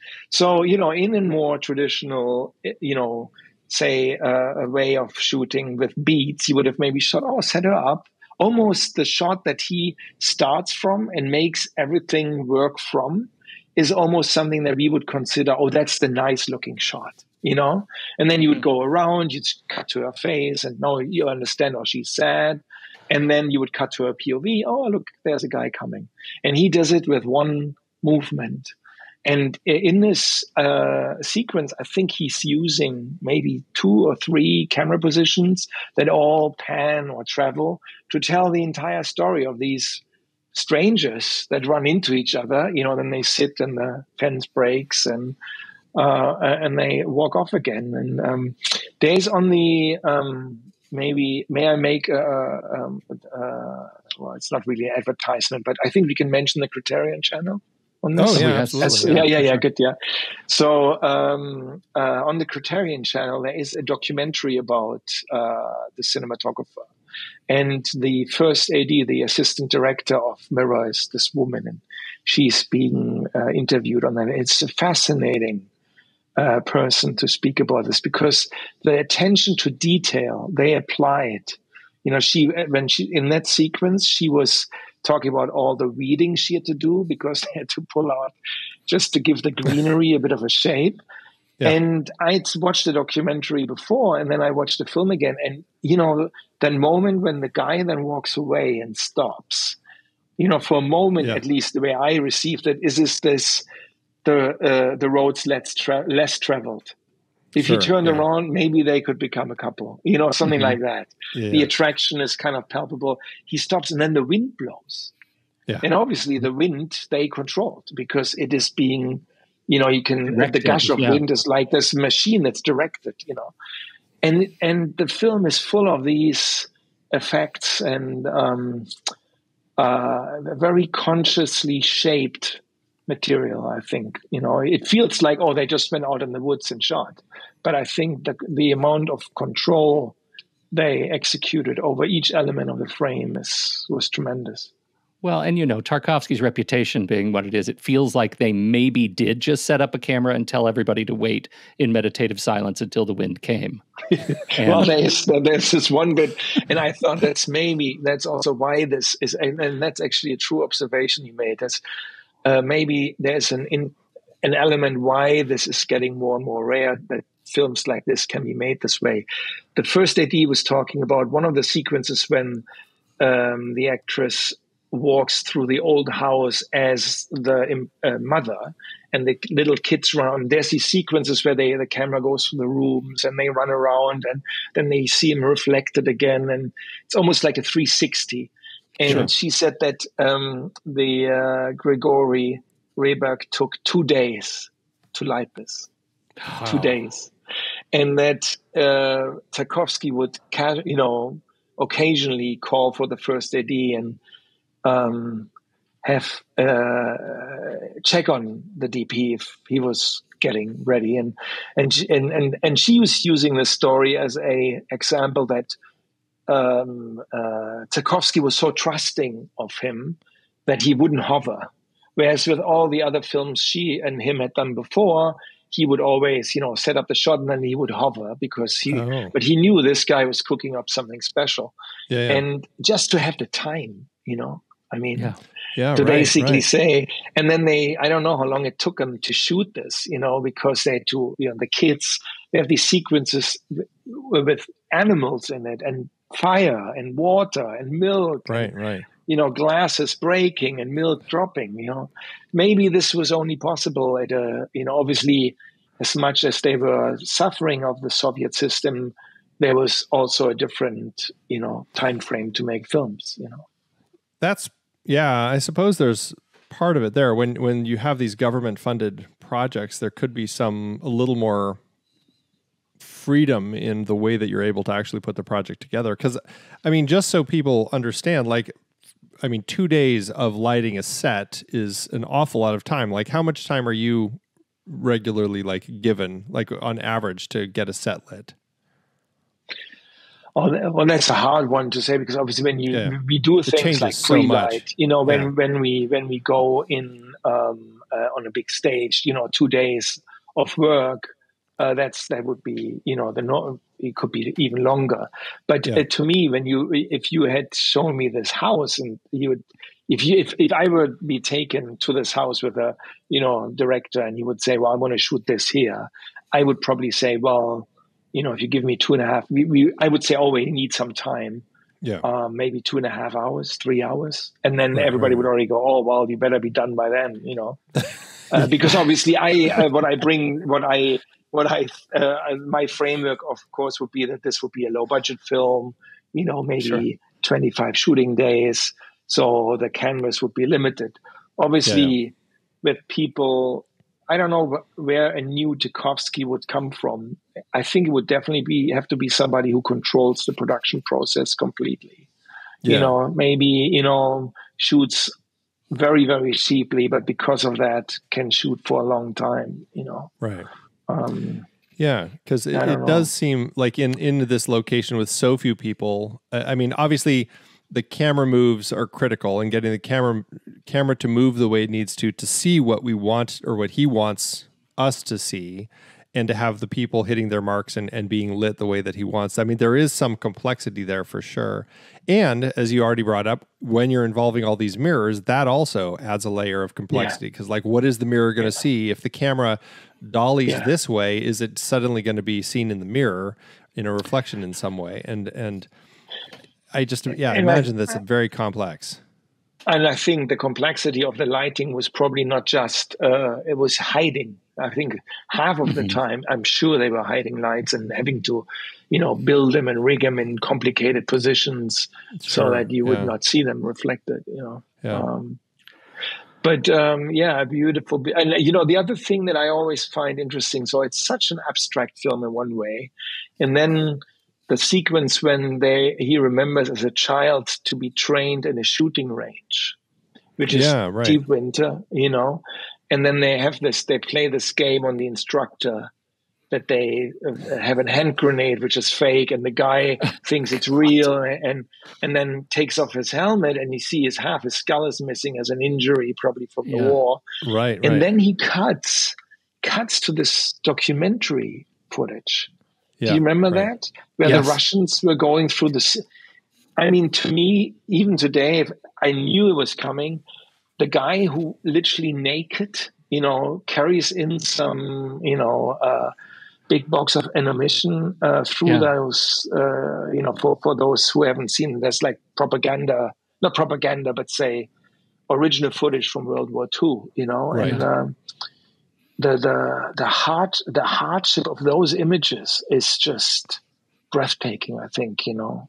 So, you know, in a more traditional, you know, say uh, a way of shooting with beats, you would have maybe shot, oh, set her up. Almost the shot that he starts from and makes everything work from is almost something that we would consider, oh, that's the nice looking shot, you know? And then you would go around, you'd cut to her face and now you understand, oh, she's sad. And then you would cut to her P O V, oh, look, there's a guy coming. And he does it with one movement. And in this uh, sequence, I think he's using maybe two or three camera positions that all pan or travel to tell the entire story of these strangers that run into each other. You know, then they sit and the fence breaks and uh, and they walk off again. And um, there's on the um, maybe may I make a, um, uh, well, it's not really an advertisement, but I think we can mention the Criterion channel. On this. Oh yeah, yes. absolutely. Yeah, yeah, yeah, sure. good, yeah. So um, uh, on the Criterion channel, there is a documentary about uh, the cinematographer. And the first A D, the assistant director of Mirror, is this woman, and she's being uh, interviewed on that. It's a fascinating uh, person to speak about this because the attention to detail, they applied. You know, she when she in that sequence, she was talking about all the weeding she had to do because they had to pull out just to give the greenery a bit of a shape. Yeah. And I'd watched the documentary before and then I watched the film again. And, you know, that moment when the guy then walks away and stops, you know, for a moment, yeah. at least the way I received it, is this, this the uh, the roads less, tra- less traveled. If sure, he turned yeah. around, maybe they could become a couple, you know, something mm-hmm. like that. Yeah. The attraction is kind of palpable. He stops and then the wind blows. Yeah. And obviously the wind, they controlled because it is being, you know, you can, directed, the gush of yeah. wind is like this machine that's directed, you know. And and the film is full of these effects and um, uh, very consciously shaped material, I think. You know, it feels like, oh, they just went out in the woods and shot. But I think the, the amount of control they executed over each element of the frame is, was tremendous. Well, and you know, Tarkovsky's reputation being what it is, it feels like they maybe did just set up a camera and tell everybody to wait in meditative silence until the wind came. And well, there's, there's this one bit, and I thought that's maybe, that's also why this is, and, and that's actually a true observation you made. That's uh, maybe there's an in, an element why this is getting more and more rare, that films like this can be made this way. The first A D was talking about one of the sequences when um, the actress walks through the old house as the uh, mother and the little kids run. There's these sequences where they, the camera goes through the rooms and they run around and then they see him reflected again. And it's almost like a three sixty. And sure. she said that um, the uh, Grigory Rehberg took two days to light this. Wow. Two days. And that uh, Tarkovsky would, you know, occasionally call for the first A D and um, have uh, check on the D P if he was getting ready. And and and and, and she was using this story as a example that um, uh, Tarkovsky was so trusting of him that he wouldn't hover. Whereas with all the other films she and him had done before, he would always, you know, set up the shot and then he would hover because he, oh. but he knew this guy was cooking up something special. Yeah, yeah. And just to have the time, you know, I mean, yeah. Yeah, to right, basically right. say, and then they, I don't know how long it took them to shoot this, you know, because they had to, you know, the kids, they have these sequences with animals in it and fire and water and milk. Right, and, right. You know, glasses breaking and milk dropping, you know. Maybe this was only possible at a, you know, obviously as much as they were suffering of the Soviet system, there was also a different, you know, time frame to make films, you know. That's, yeah, I suppose there's part of it there. When when you have these government funded projects, there could be some a little more freedom in the way that you're able to actually put the project together. Because, I mean, just so people understand, like, I mean, two days of lighting a set is an awful lot of time. Like, how much time are you regularly, like, given, like, on average, to get a set lit? Oh, well, that's a hard one to say, because obviously when you Yeah. we do It things changes like so pre-light, much. you know, when Yeah. when we when we go in um, uh, on a big stage, you know, two days of work, uh, that's that would be, you know, the no, it could be even longer. But Yeah. uh, to me, when you if you had shown me this house, and you would, if you if, if I would be taken to this house with a, you know, director, and he would say, well, I want to shoot this here, I would probably say, well, you know, if you give me two and a half, we, we I would say, oh, we need some time. Yeah. Um, maybe two and a half hours, three hours. And then Right, everybody right. would already go, oh, well, you better be done by then, you know. Uh, because obviously I, uh, what I bring, what I, what I, uh, my framework, of course, would be that this would be a low budget film, you know, maybe Sure. twenty-five shooting days. So the canvas would be limited. Obviously, Yeah, yeah. with people, I don't know where a new Tarkovsky would come from. I think it would definitely be have to be somebody who controls the production process completely. Yeah. You know, maybe, you know, shoots very, very cheaply, but because of that can shoot for a long time, you know. Right. Um, Yeah, because it, I don't it does know. seem like in, in this location with so few people, uh, I mean, obviously the camera moves are critical, and getting the camera camera to move the way it needs to, to see what we want or what he wants us to see, and to have the people hitting their marks and, and being lit the way that he wants. I mean, there is some complexity there for sure. And as you already brought up, when you're involving all these mirrors, that also adds a layer of complexity, because like, what is the mirror going to Yeah. see? If the camera dollies Yeah. this way, is it suddenly going to be seen in the mirror in a reflection in some way? And and I just, yeah, I And I- imagine that's very complex. And I think the complexity of the lighting was probably not just, uh, it was hiding. I think half of the Mhm. time, I'm sure they were hiding lights and having to, you know, build them and rig them in complicated positions so Sure, that you would yeah. not see them reflected, you know. Yeah. Um, but um, yeah, beautiful. be- And, you know, the other thing that I always find interesting, so it's such an abstract film in one way. And then the sequence when they he remembers as a child to be trained in a shooting range, which is Yeah, right. deep winter, you know. And then they have this, they play this game on the instructor that they uh, have a hand grenade, which is fake, and the guy thinks it's real, and and then takes off his helmet, and you see his half his skull is missing as an injury, probably from the Yeah. war. Right, right. And then he cuts cuts to this documentary footage. yeah, Do you remember right. that? Where Yes. the Russians were going through this. I mean, to me, even today, if I knew it was coming. The guy who literally naked, you know, carries in some, you know, uh, big box of ammunition uh, through Yeah. those, uh, you know, for, for those who haven't seen, there's like propaganda, not propaganda, but say original footage from World War Two, you know, Right. and um, the the the hard the hardship of those images is just breathtaking. I think, you know.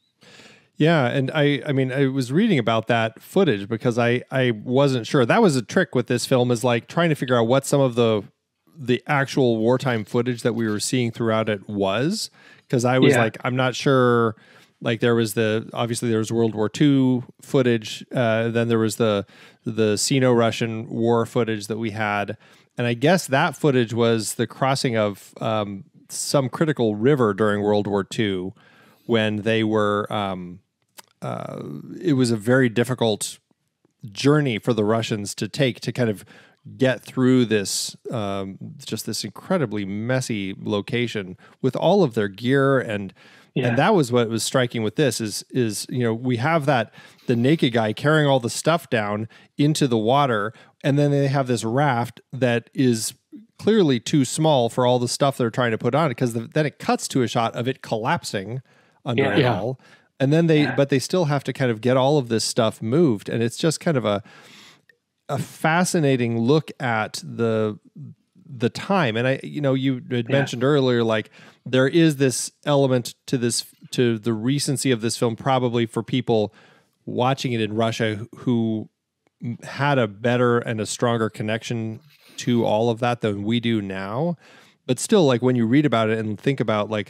Yeah, and I I mean I was reading about that footage because I I wasn't sure. That was a trick with this film, is like trying to figure out what some of the the actual wartime footage that we were seeing throughout it was, because I was Yeah. like, I'm not sure. Like there was the obviously there was World War Two footage, uh, then there was the the Sino-Russian war footage that we had, and I guess that footage was the crossing of um, some critical river during World War Two when they were. Um, Uh, it was a very difficult journey for the Russians to take to kind of get through this, um, just this incredibly messy location with all of their gear. And, Yeah. and that was what was striking with this is, is, you know, we have that, the naked guy carrying all the stuff down into the water. And then they have this raft that is clearly too small for all the stuff they're trying to put on it. Cause the, then it cuts to a shot of it collapsing under Yeah. it Yeah. all. And then they, Yeah. but they still have to kind of get all of this stuff moved. And it's just kind of a, a fascinating look at the, the time. And I, you know, you had Yeah. mentioned earlier, like there is this element to this, to the recency of this film, probably for people watching it in Russia who had a better and a stronger connection to all of that than we do now. But still, like when you read about it and think about like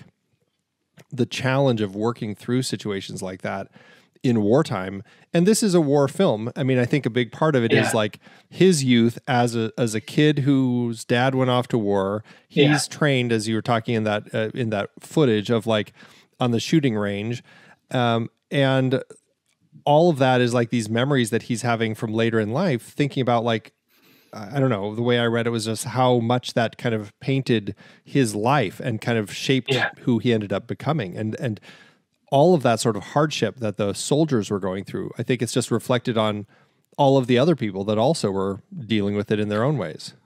the challenge of working through situations like that in wartime, and this is a war film. I mean, I think a big part of it Yeah. is like his youth as a as a kid whose dad went off to war. He's Yeah. trained, as you were talking in that uh, in that footage of like on the shooting range, um, and all of that is like these memories that he's having from later in life, thinking about like, I don't know, the way I read it was just how much that kind of painted his life and kind of shaped Yeah. who he ended up becoming. And, and all of that sort of hardship that the soldiers were going through, I think it's just reflected on all of the other people that also were dealing with it in their own ways.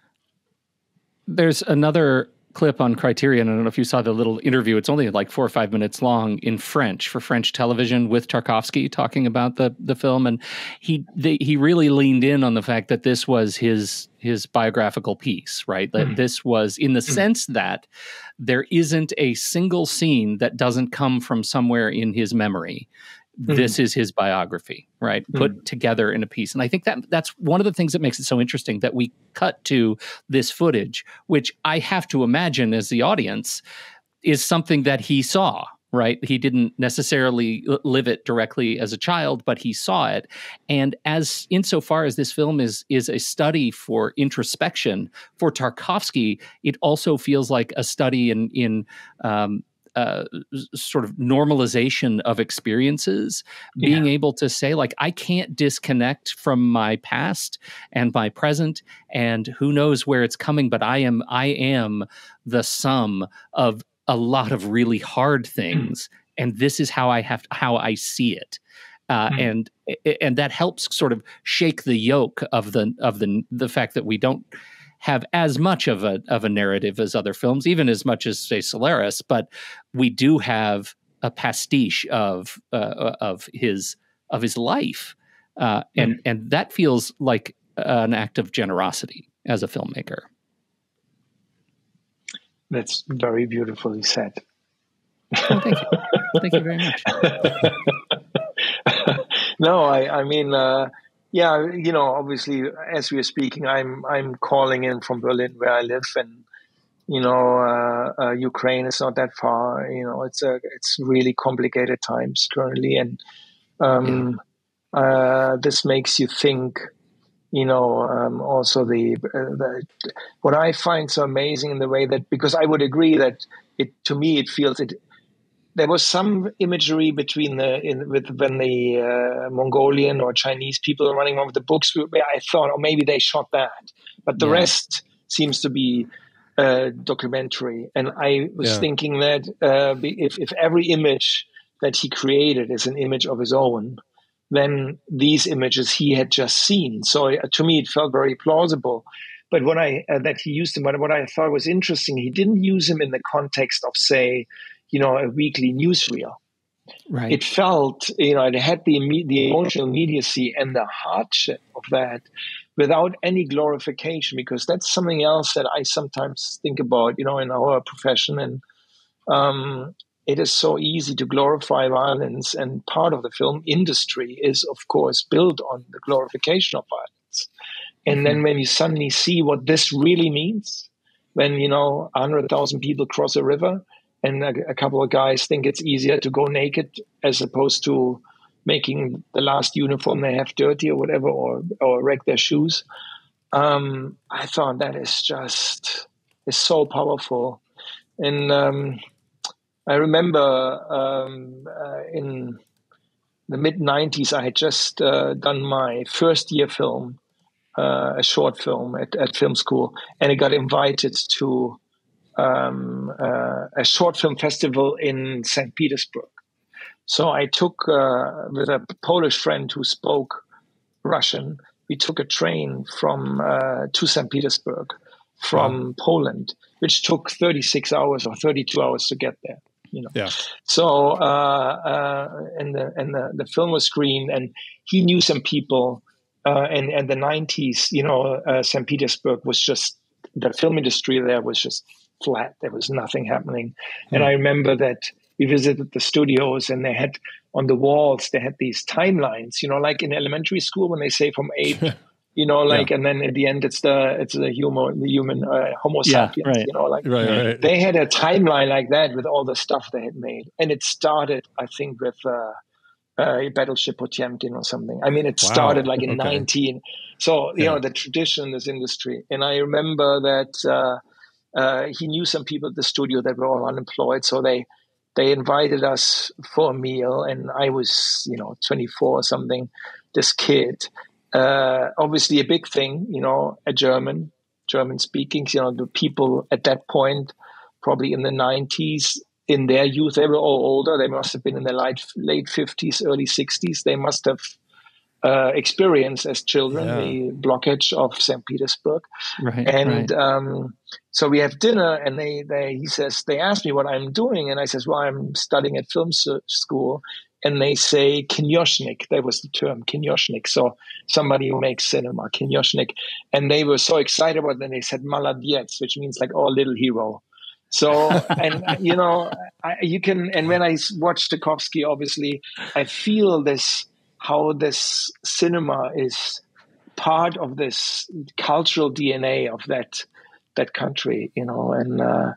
There's another clip on Criterion. I don't know if you saw the little interview. It's only like four or five minutes long in French for French television with Tarkovsky talking about the the film, and he they, he really leaned in on the fact that this was his his biographical piece, right? That Mm. this was in the Mm. sense that there isn't a single scene that doesn't come from somewhere in his memory. This is his biography, right? Put together in a piece. And I think that that's one of the things that makes it so interesting that we cut to this footage, which I have to imagine as the audience is something that he saw, right? He didn't necessarily live it directly as a child, but he saw it. And as insofar as this film is, is a study for introspection, for Tarkovsky, it also feels like a study in, in, um, Uh, sort of normalization of experiences, being Yeah. able to say, like, I can't disconnect from my past and my present, and who knows where it's coming, but I am, I am the sum of a lot of really hard things, and this is how I have, how I see it. Uh, Mm. and and that helps sort of shake the yoke of the of the the fact that we don't have as much of a of a narrative as other films, even as much as say Solaris, but we do have a pastiche of uh, of his of his life, uh, and Mm. and that feels like an act of generosity as a filmmaker. That's very beautifully said. Oh, thank you, thank you very much. No, I, I mean, uh, yeah, you know, obviously, as we are speaking, I'm I'm calling in from Berlin, where I live, and you know, uh, uh, Ukraine is not that far. You know, it's a it's really complicated times currently, and um, yeah. uh, this makes you think. You know, um, also the, uh, the what I find so amazing in the way that, because I would agree that it to me it feels it. There was some imagery between the in, with when the uh, Mongolian or Chinese people are running off the books. Where I thought, oh, maybe they shot that, but the Yeah. rest seems to be uh, documentary. And I was Yeah. thinking that uh, if if every image that he created is an image of his own, then these images he had just seen. So uh, to me, it felt very plausible. But when I uh, that he used them, but what I thought was interesting, he didn't use him in the context of, say, you know, a weekly newsreel. Right. It felt, you know, it had the the emotional immediacy and the hardship of that, without any glorification, because that's something else that I sometimes think about, you know, in our profession. And um, it is so easy to glorify violence, and part of the film industry is, of course, built on the glorification of violence. And mm-hmm. then when you suddenly see what this really means, when, you know, one hundred thousand people cross a river, and a, a couple of guys think it's easier to go naked as opposed to making the last uniform they have dirty or whatever, or or wreck their shoes. Um, I thought that is just is so powerful. And um, I remember um, uh, in the mid nineties, I had just uh, done my first year film, uh, a short film at, at film school, and I got invited to Um, uh, a short film festival in Saint Petersburg. So I took, uh, with a Polish friend who spoke Russian, we took a train from uh, to Saint Petersburg from wow. Poland, which took thirty-six hours or thirty-two hours to get there. You know, yeah. So uh, uh, and the and the, the film was screened, and he knew some people. Uh, and and the nineties, you know, uh, Saint Petersburg was just the film industry there was just flat. There was nothing happening. Mm. And I remember that we visited the studios, and they had on the walls, they had these timelines, you know, like in elementary school when they say from ape, you know, like, yeah. and then at the end it's the it's the human, the human uh, Homo yeah, sapiens, right. you know, like right, right. they had a timeline like that with all the stuff they had made. And it started, I think, with uh, uh, Battleship Potemkin or something. I mean, it wow. started like in okay. nineteen. So, you yeah. know, the tradition in this industry. And I remember that uh, uh, he knew some people at the studio that were all unemployed. So they, they invited us for a meal. And I was, you know, twenty-four or something, this kid. Uh, obviously a big thing, you know, a German, German speaking, you know, the people at that point, probably in the nineties, in their youth, they were all older. They must have been in their late, late fifties, early sixties. They must have uh, experienced as children yeah. the blockage of Saint Petersburg. Right, and right. Um, so we have dinner, and they, they, he says, they asked me what I'm doing. And I says, well, I'm studying at film school. And they say kinyoshnik. That was the term, kinyoshnik. So somebody who makes cinema, kinyoshnik. And they were so excited about it. And they said maladiets, which means like, oh, little hero. So, and you know, I, you can, and when I watch Tarkovsky, obviously, I feel this, how this cinema is part of this cultural D N A of that, that country, you know, and, uh,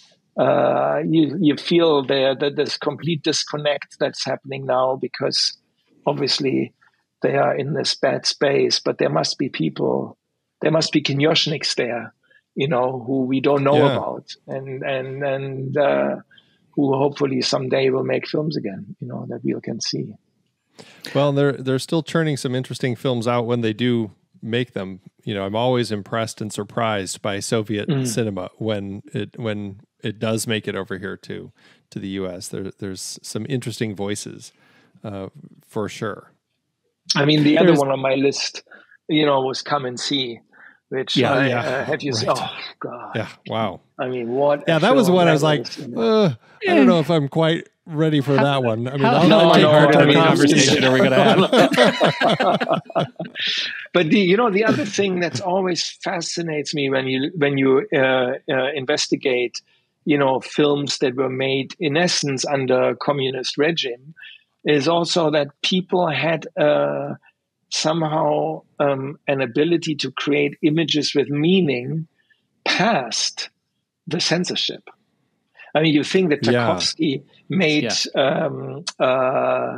Uh, you you feel there that there's complete disconnect that's happening now, because obviously they are in this bad space, but there must be people, there must be kinyoshniks there, you know, who we don't know yeah. about, and and and uh, who hopefully someday will make films again, you know, that we can see. Well, they're they're still churning some interesting films out when they do make them. You know, I'm always impressed and surprised by Soviet mm. cinema when it when it does make it over here to to the U S. There, there's some interesting voices, uh, for sure. I mean, the there's, other one on my list, you know, was Come and See, which yeah, I yeah, uh, have you right. seen? Oh God, yeah, wow. I mean, what? Yeah, that was one I was like, uh, I don't know if I'm quite ready for how, that one. I mean, how, I'll no, take no, part I mean, conversation are we going to have? But the, you know, the other thing that's always fascinates me when you when you uh, uh, investigate, you know, films that were made in essence under communist regime, is also that people had uh, somehow um, an ability to create images with meaning past the censorship. I mean, you think that Tarkovsky yeah. made yeah. Um, uh,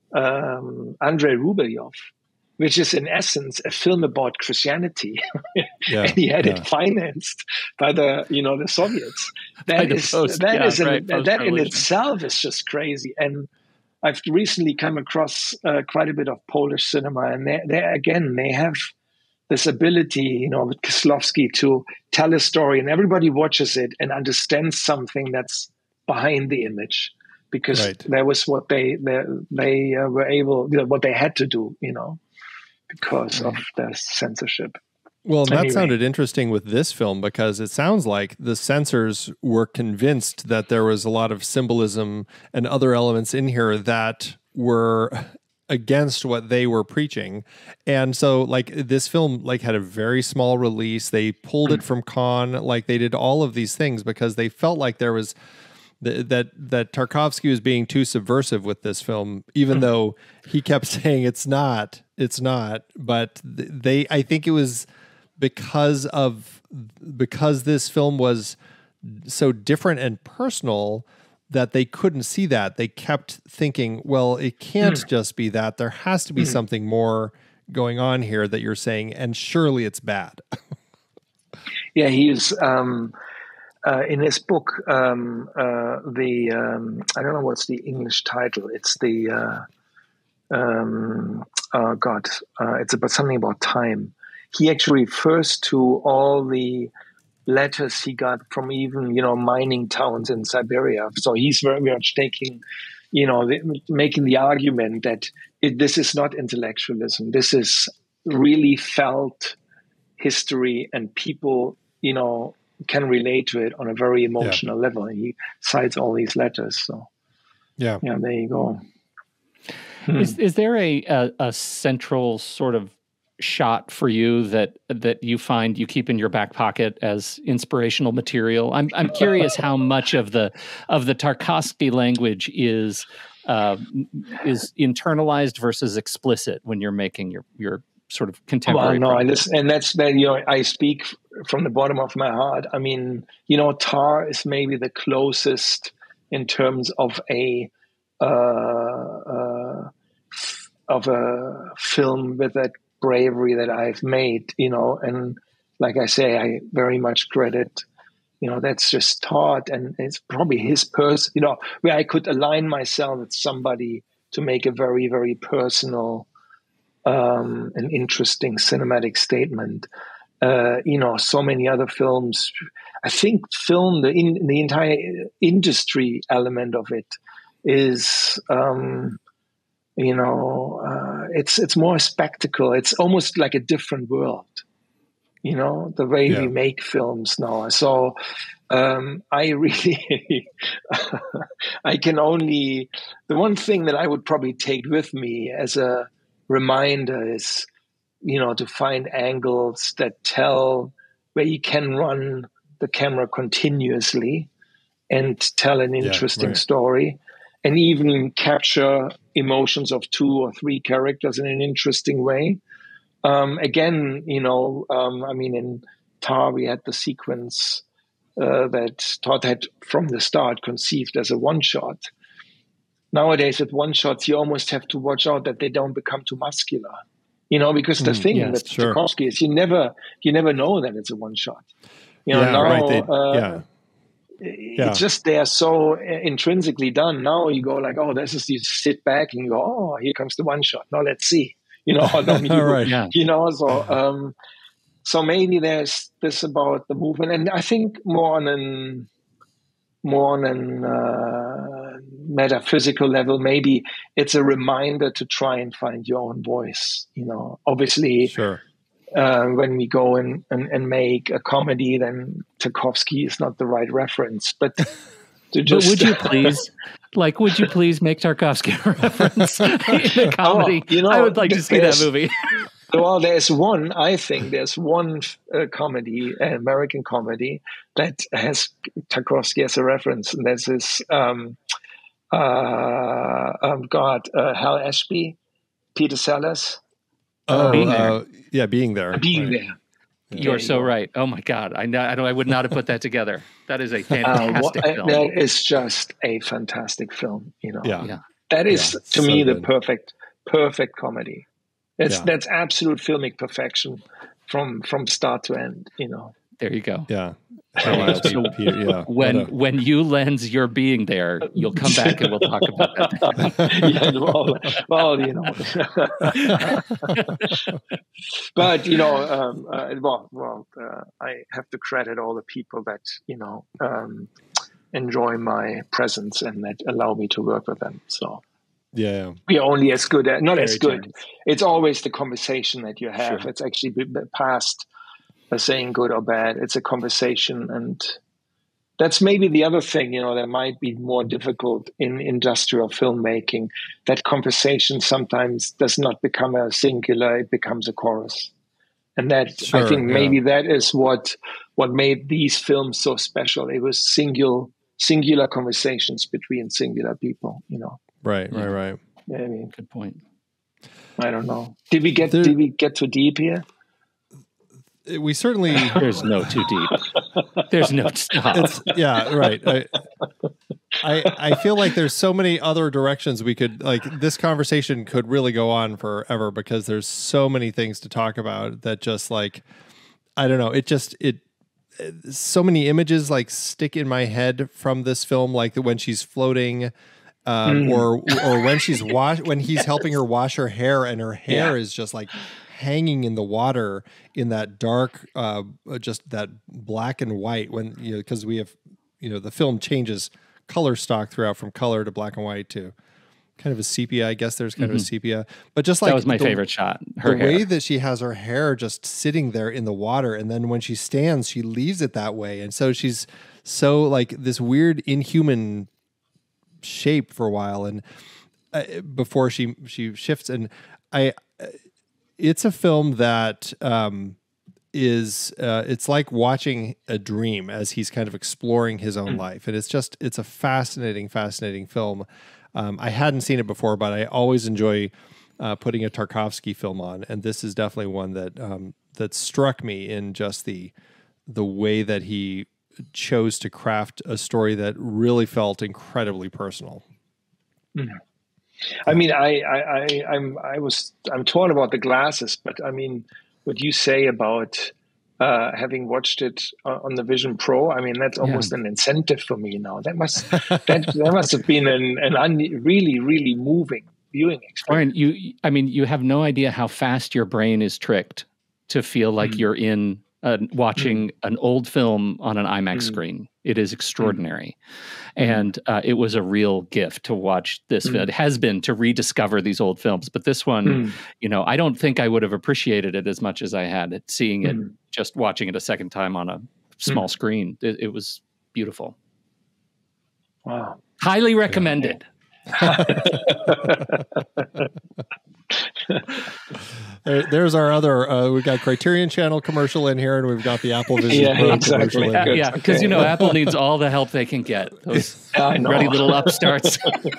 um, Andrei Rubelyov, which is in essence a film about Christianity, yeah, and he had yeah. it financed by the, you know, the Soviets. That is post, that yeah, is right, an, that in itself is just crazy. And I've recently come across uh, quite a bit of Polish cinema, and they, they again they have this ability, you know, with Kieslowski to tell a story, and everybody watches it and understands something that's behind the image, because right. that was what they they, they uh, were able, you know, what they had to do, you know, because right. of the censorship. Well, and anyway. That sounded interesting with this film, because it sounds like the censors were convinced that there was a lot of symbolism and other elements in here that were against what they were preaching. And so like this film like had a very small release. They pulled it from Cannes. Like they did all of these things because they felt like there was th- that that Tarkovsky was being too subversive with this film, even though he kept saying it's not, it's not. But they, I think it was because of because this film was so different and personal that they couldn't see that. They kept thinking, well, it can't mm. just be that. There has to be mm. something more going on here that you're saying, and surely it's bad. Yeah, he's um, uh, in his book, um, uh, the, um, I don't know what's the English title. It's the, uh, um, oh God, uh, it's about something about time. He actually refers to all the letters he got from even, you know, mining towns in Siberia. So he's very much taking, you know, the, making the argument that it, this is not intellectualism. This is really felt history, and people, you know, can relate to it on a very emotional yeah. level. And he cites all these letters. So yeah, yeah, there you go. Is, is there a, a, a central sort of shot for you that that you find you keep in your back pocket as inspirational material? I'm I'm curious how much of the of the Tarkovsky language is uh, is internalized versus explicit when you're making your your sort of contemporary. Well, no, I project. listen, and that's that. You know, I speak from the bottom of my heart. I mean, you know, Tar is maybe the closest in terms of a uh, uh, of a film with that bravery that I've made. You know, and like I say, I very much credit. You know, that's just Todd, and it's probably his person. You know, where I could align myself with somebody to make a very, very personal. Um, an interesting cinematic statement. Uh, you know, so many other films. I think film, the in, the entire industry element of it is, um, you know, uh, it's it's more a spectacle. It's almost like a different world. You know, the way Yeah. we make films now. So um, I really, I can only, the one thing that I would probably take with me as a reminder is, you know, to find angles that tell where you can run the camera continuously and tell an interesting yeah, right. story, and even capture emotions of two or three characters in an interesting way. Um, again, you know, um, I mean, in Tar, we had the sequence uh, that Todd had from the start conceived as a one shot. Nowadays, with one shots, you almost have to watch out that they don't become too muscular, you know, because the Mm, thing yes, with sure. Tarkovsky is you never, you never know that it's a one shot. You know, Yeah, now right. They, uh, yeah. it's Yeah. just they are so intrinsically done. Now you go like, oh, this is you sit back and you go, oh, here comes the one shot. Now let's see, you know, how long you, Right. Yeah. you know, so um, so maybe there's this about the movement, and I think more on an more on an uh, metaphysical level, maybe it's a reminder to try and find your own voice. You know, obviously, Sure. uh, when we go and, and, and make a comedy, then Tarkovsky is not the right reference. But to just, but would you please, like, would you please make Tarkovsky a reference in a comedy? Oh, you know, I would like to see that movie. Well, there's one, I think there's one uh, comedy, an American comedy, that has Tarkovsky as a reference. And that's this, um, uh, um, God, uh, Hal Ashby, Peter Sellers. Oh, Being there. uh, yeah, being there. Being right. there. You're There so you go. right. Oh my God. I know, I know I would not have put that together. That is a Uh, fantastic wha- film. that is just a fantastic film, you know. Yeah. Yeah. That is, Yeah, to so me, the good. perfect, perfect comedy. That's Yeah. that's absolute filmic perfection from from start to end, you know. There you go. Yeah. There you go. Ashby, So Peter, yeah. when What a- when you lens your being there, you'll come back and we'll talk about that. yeah, well, well, you know. But you know, um, uh, well, well, uh, I have to credit all the people that you know um, enjoy my presence and that allow me to work with them. So yeah. we are only as good at not Very as good. generous. It's always the conversation that you have. Sure. It's actually b- b- past uh, saying good or bad. It's a conversation, and that's maybe the other thing. You know, that might be more difficult in industrial filmmaking. That conversation sometimes does not become a singular; it becomes a chorus. And that Sure, I think yeah. maybe that is what what made these films so special. It was singular singular conversations between singular people. You know, Right, Yeah. right, right. I mean, Good point. I don't know. Did we get There- did we get too deep here? We certainly There's no too deep. There's no stop. it's yeah, right. I, I I feel like there's so many other directions we could like this conversation could really go on forever because there's so many things to talk about that just like I don't know, it just it so many images like stick in my head from this film, like when she's floating um Mm. or or when she's wash when he's Yes. helping her wash her hair and her hair Yeah. is just like hanging in the water in that dark uh just that black and white when you know because we have you know the film changes color stock throughout from color to black and white to kind of a sepia. I guess there's kind of a Mhm. sepia, but just like That was my the, favorite shot. Her the hair. way that she has her hair just sitting there in the water, and then when she stands, she leaves it that way, and so she's so like this weird inhuman shape for a while, and uh, before she she shifts, and I. it's a film that um, is uh, it's like watching a dream as he's kind of exploring his own mm. life, and it's just it's a fascinating, fascinating film. Um, I hadn't seen it before, but I always enjoy uh, putting a Tarkovsky film on, and this is definitely one that um, that struck me in just the the way that he chose to craft a story that really felt incredibly personal. Mm. I mean, I, I, I, I'm, I was, I'm torn about the glasses, but I mean, what you say about uh, having watched it on the Vision Pro, I mean, that's almost yeah. an incentive for me now. That must, that, that must have been an, an un, really, really moving viewing experience. Warren, you, I mean, you have no idea how fast your brain is tricked to feel like mm. you're in uh, watching mm. an old film on an IMAX mm. screen. It is extraordinary. Mm. And uh, it was a real gift to watch this mm. film. It has been to rediscover these old films. But this one, mm. you know, I don't think I would have appreciated it as much as I had it, seeing it, mm. just watching it a second time on a small mm. screen. It, it was beautiful. Wow. Highly recommended. there, there's our other, uh, we've got Criterion Channel commercial in here, and we've got the Apple Vision yeah, Pro exactly. commercial in here. Yeah, because, okay. you know, Apple needs all the help they can get. Those ruddy little upstarts.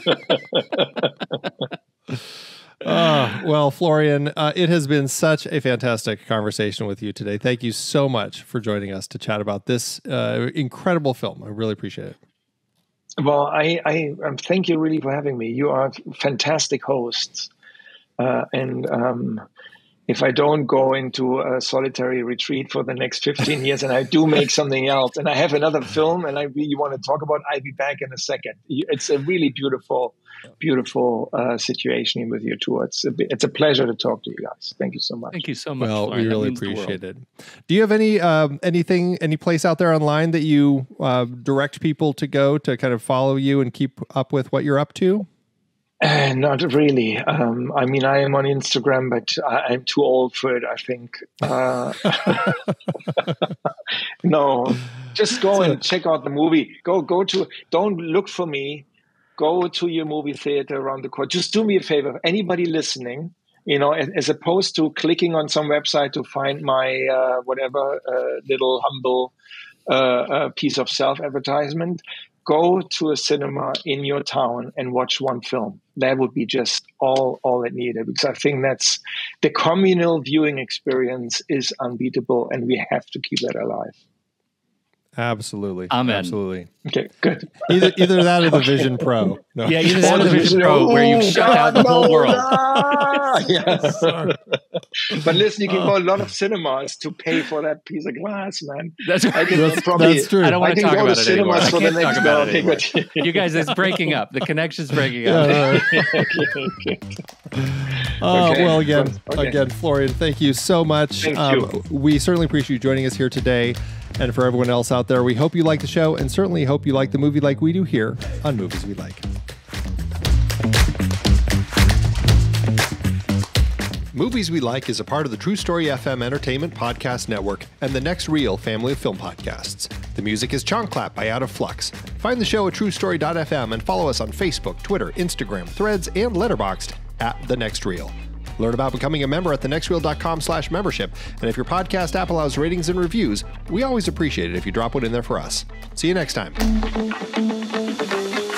uh, well, Florian, uh, it has been such a fantastic conversation with you today. Thank you so much for joining us to chat about this uh, incredible film. I really appreciate it. Well, I, I um, thank you really for having me. You are fantastic hosts. Uh, and um, if I don't go into a solitary retreat for the next fifteen years and I do make something else and I have another film and I really want to talk about, I'll be back in a second. It's a really beautiful, beautiful uh, situation with you two. It's a, it's a pleasure to talk to you guys. Thank you so much. Thank you so much. Well, Florian. we really appreciate it. Do you have any um, anything, any place out there online that you uh, direct people to go to kind of follow you and keep up with what you're up to? Uh, not really. Um, I mean, I am on Instagram, but I, I'm too old for it, I think. Uh, no, just go and check out the movie. Go, go to, don't look for me. Go to your movie theater around the corner. Just do me a favor. Anybody listening, you know, as, as opposed to clicking on some website to find my uh, whatever uh, little humble uh, uh, piece of self-advertisement, go to a cinema in your town and watch one film. That would be just all, all it needed, because I think that's the communal viewing experience is unbeatable, and we have to keep that alive. Absolutely. Amen. Absolutely. Okay, good. Either either that or the Vision Pro. No. Yeah, either that or the Vision Pro, where you shut out the whole world. Yes. But listen, you can go a lot of cinemas to pay for that piece of glass, man. That's right. I can That's, probably, that's true. I don't want to talk about it anymore. I for can't the next talk about it anymore. You guys, it's breaking up. The connection's breaking up. Yeah, okay, okay. Oh, Okay. well, again, Okay. again, Florian, thank you so much. Thank um, you. We certainly appreciate you joining us here today. And for everyone else out there, we hope you like the show, and certainly hope you like the movie like we do here on Movies We Like. Movies We Like is a part of the True Story F M Entertainment Podcast Network and the Next Reel family of film podcasts. The music is Chonk Clap by Out of Flux. Find the show at true story dot f m and follow us on Facebook, Twitter, Instagram, Threads, and Letterboxd at The Next Reel. Learn about becoming a member at the next reel dot com slash membership. And if your podcast app allows ratings and reviews, we always appreciate it if you drop one in there for us. See you next time.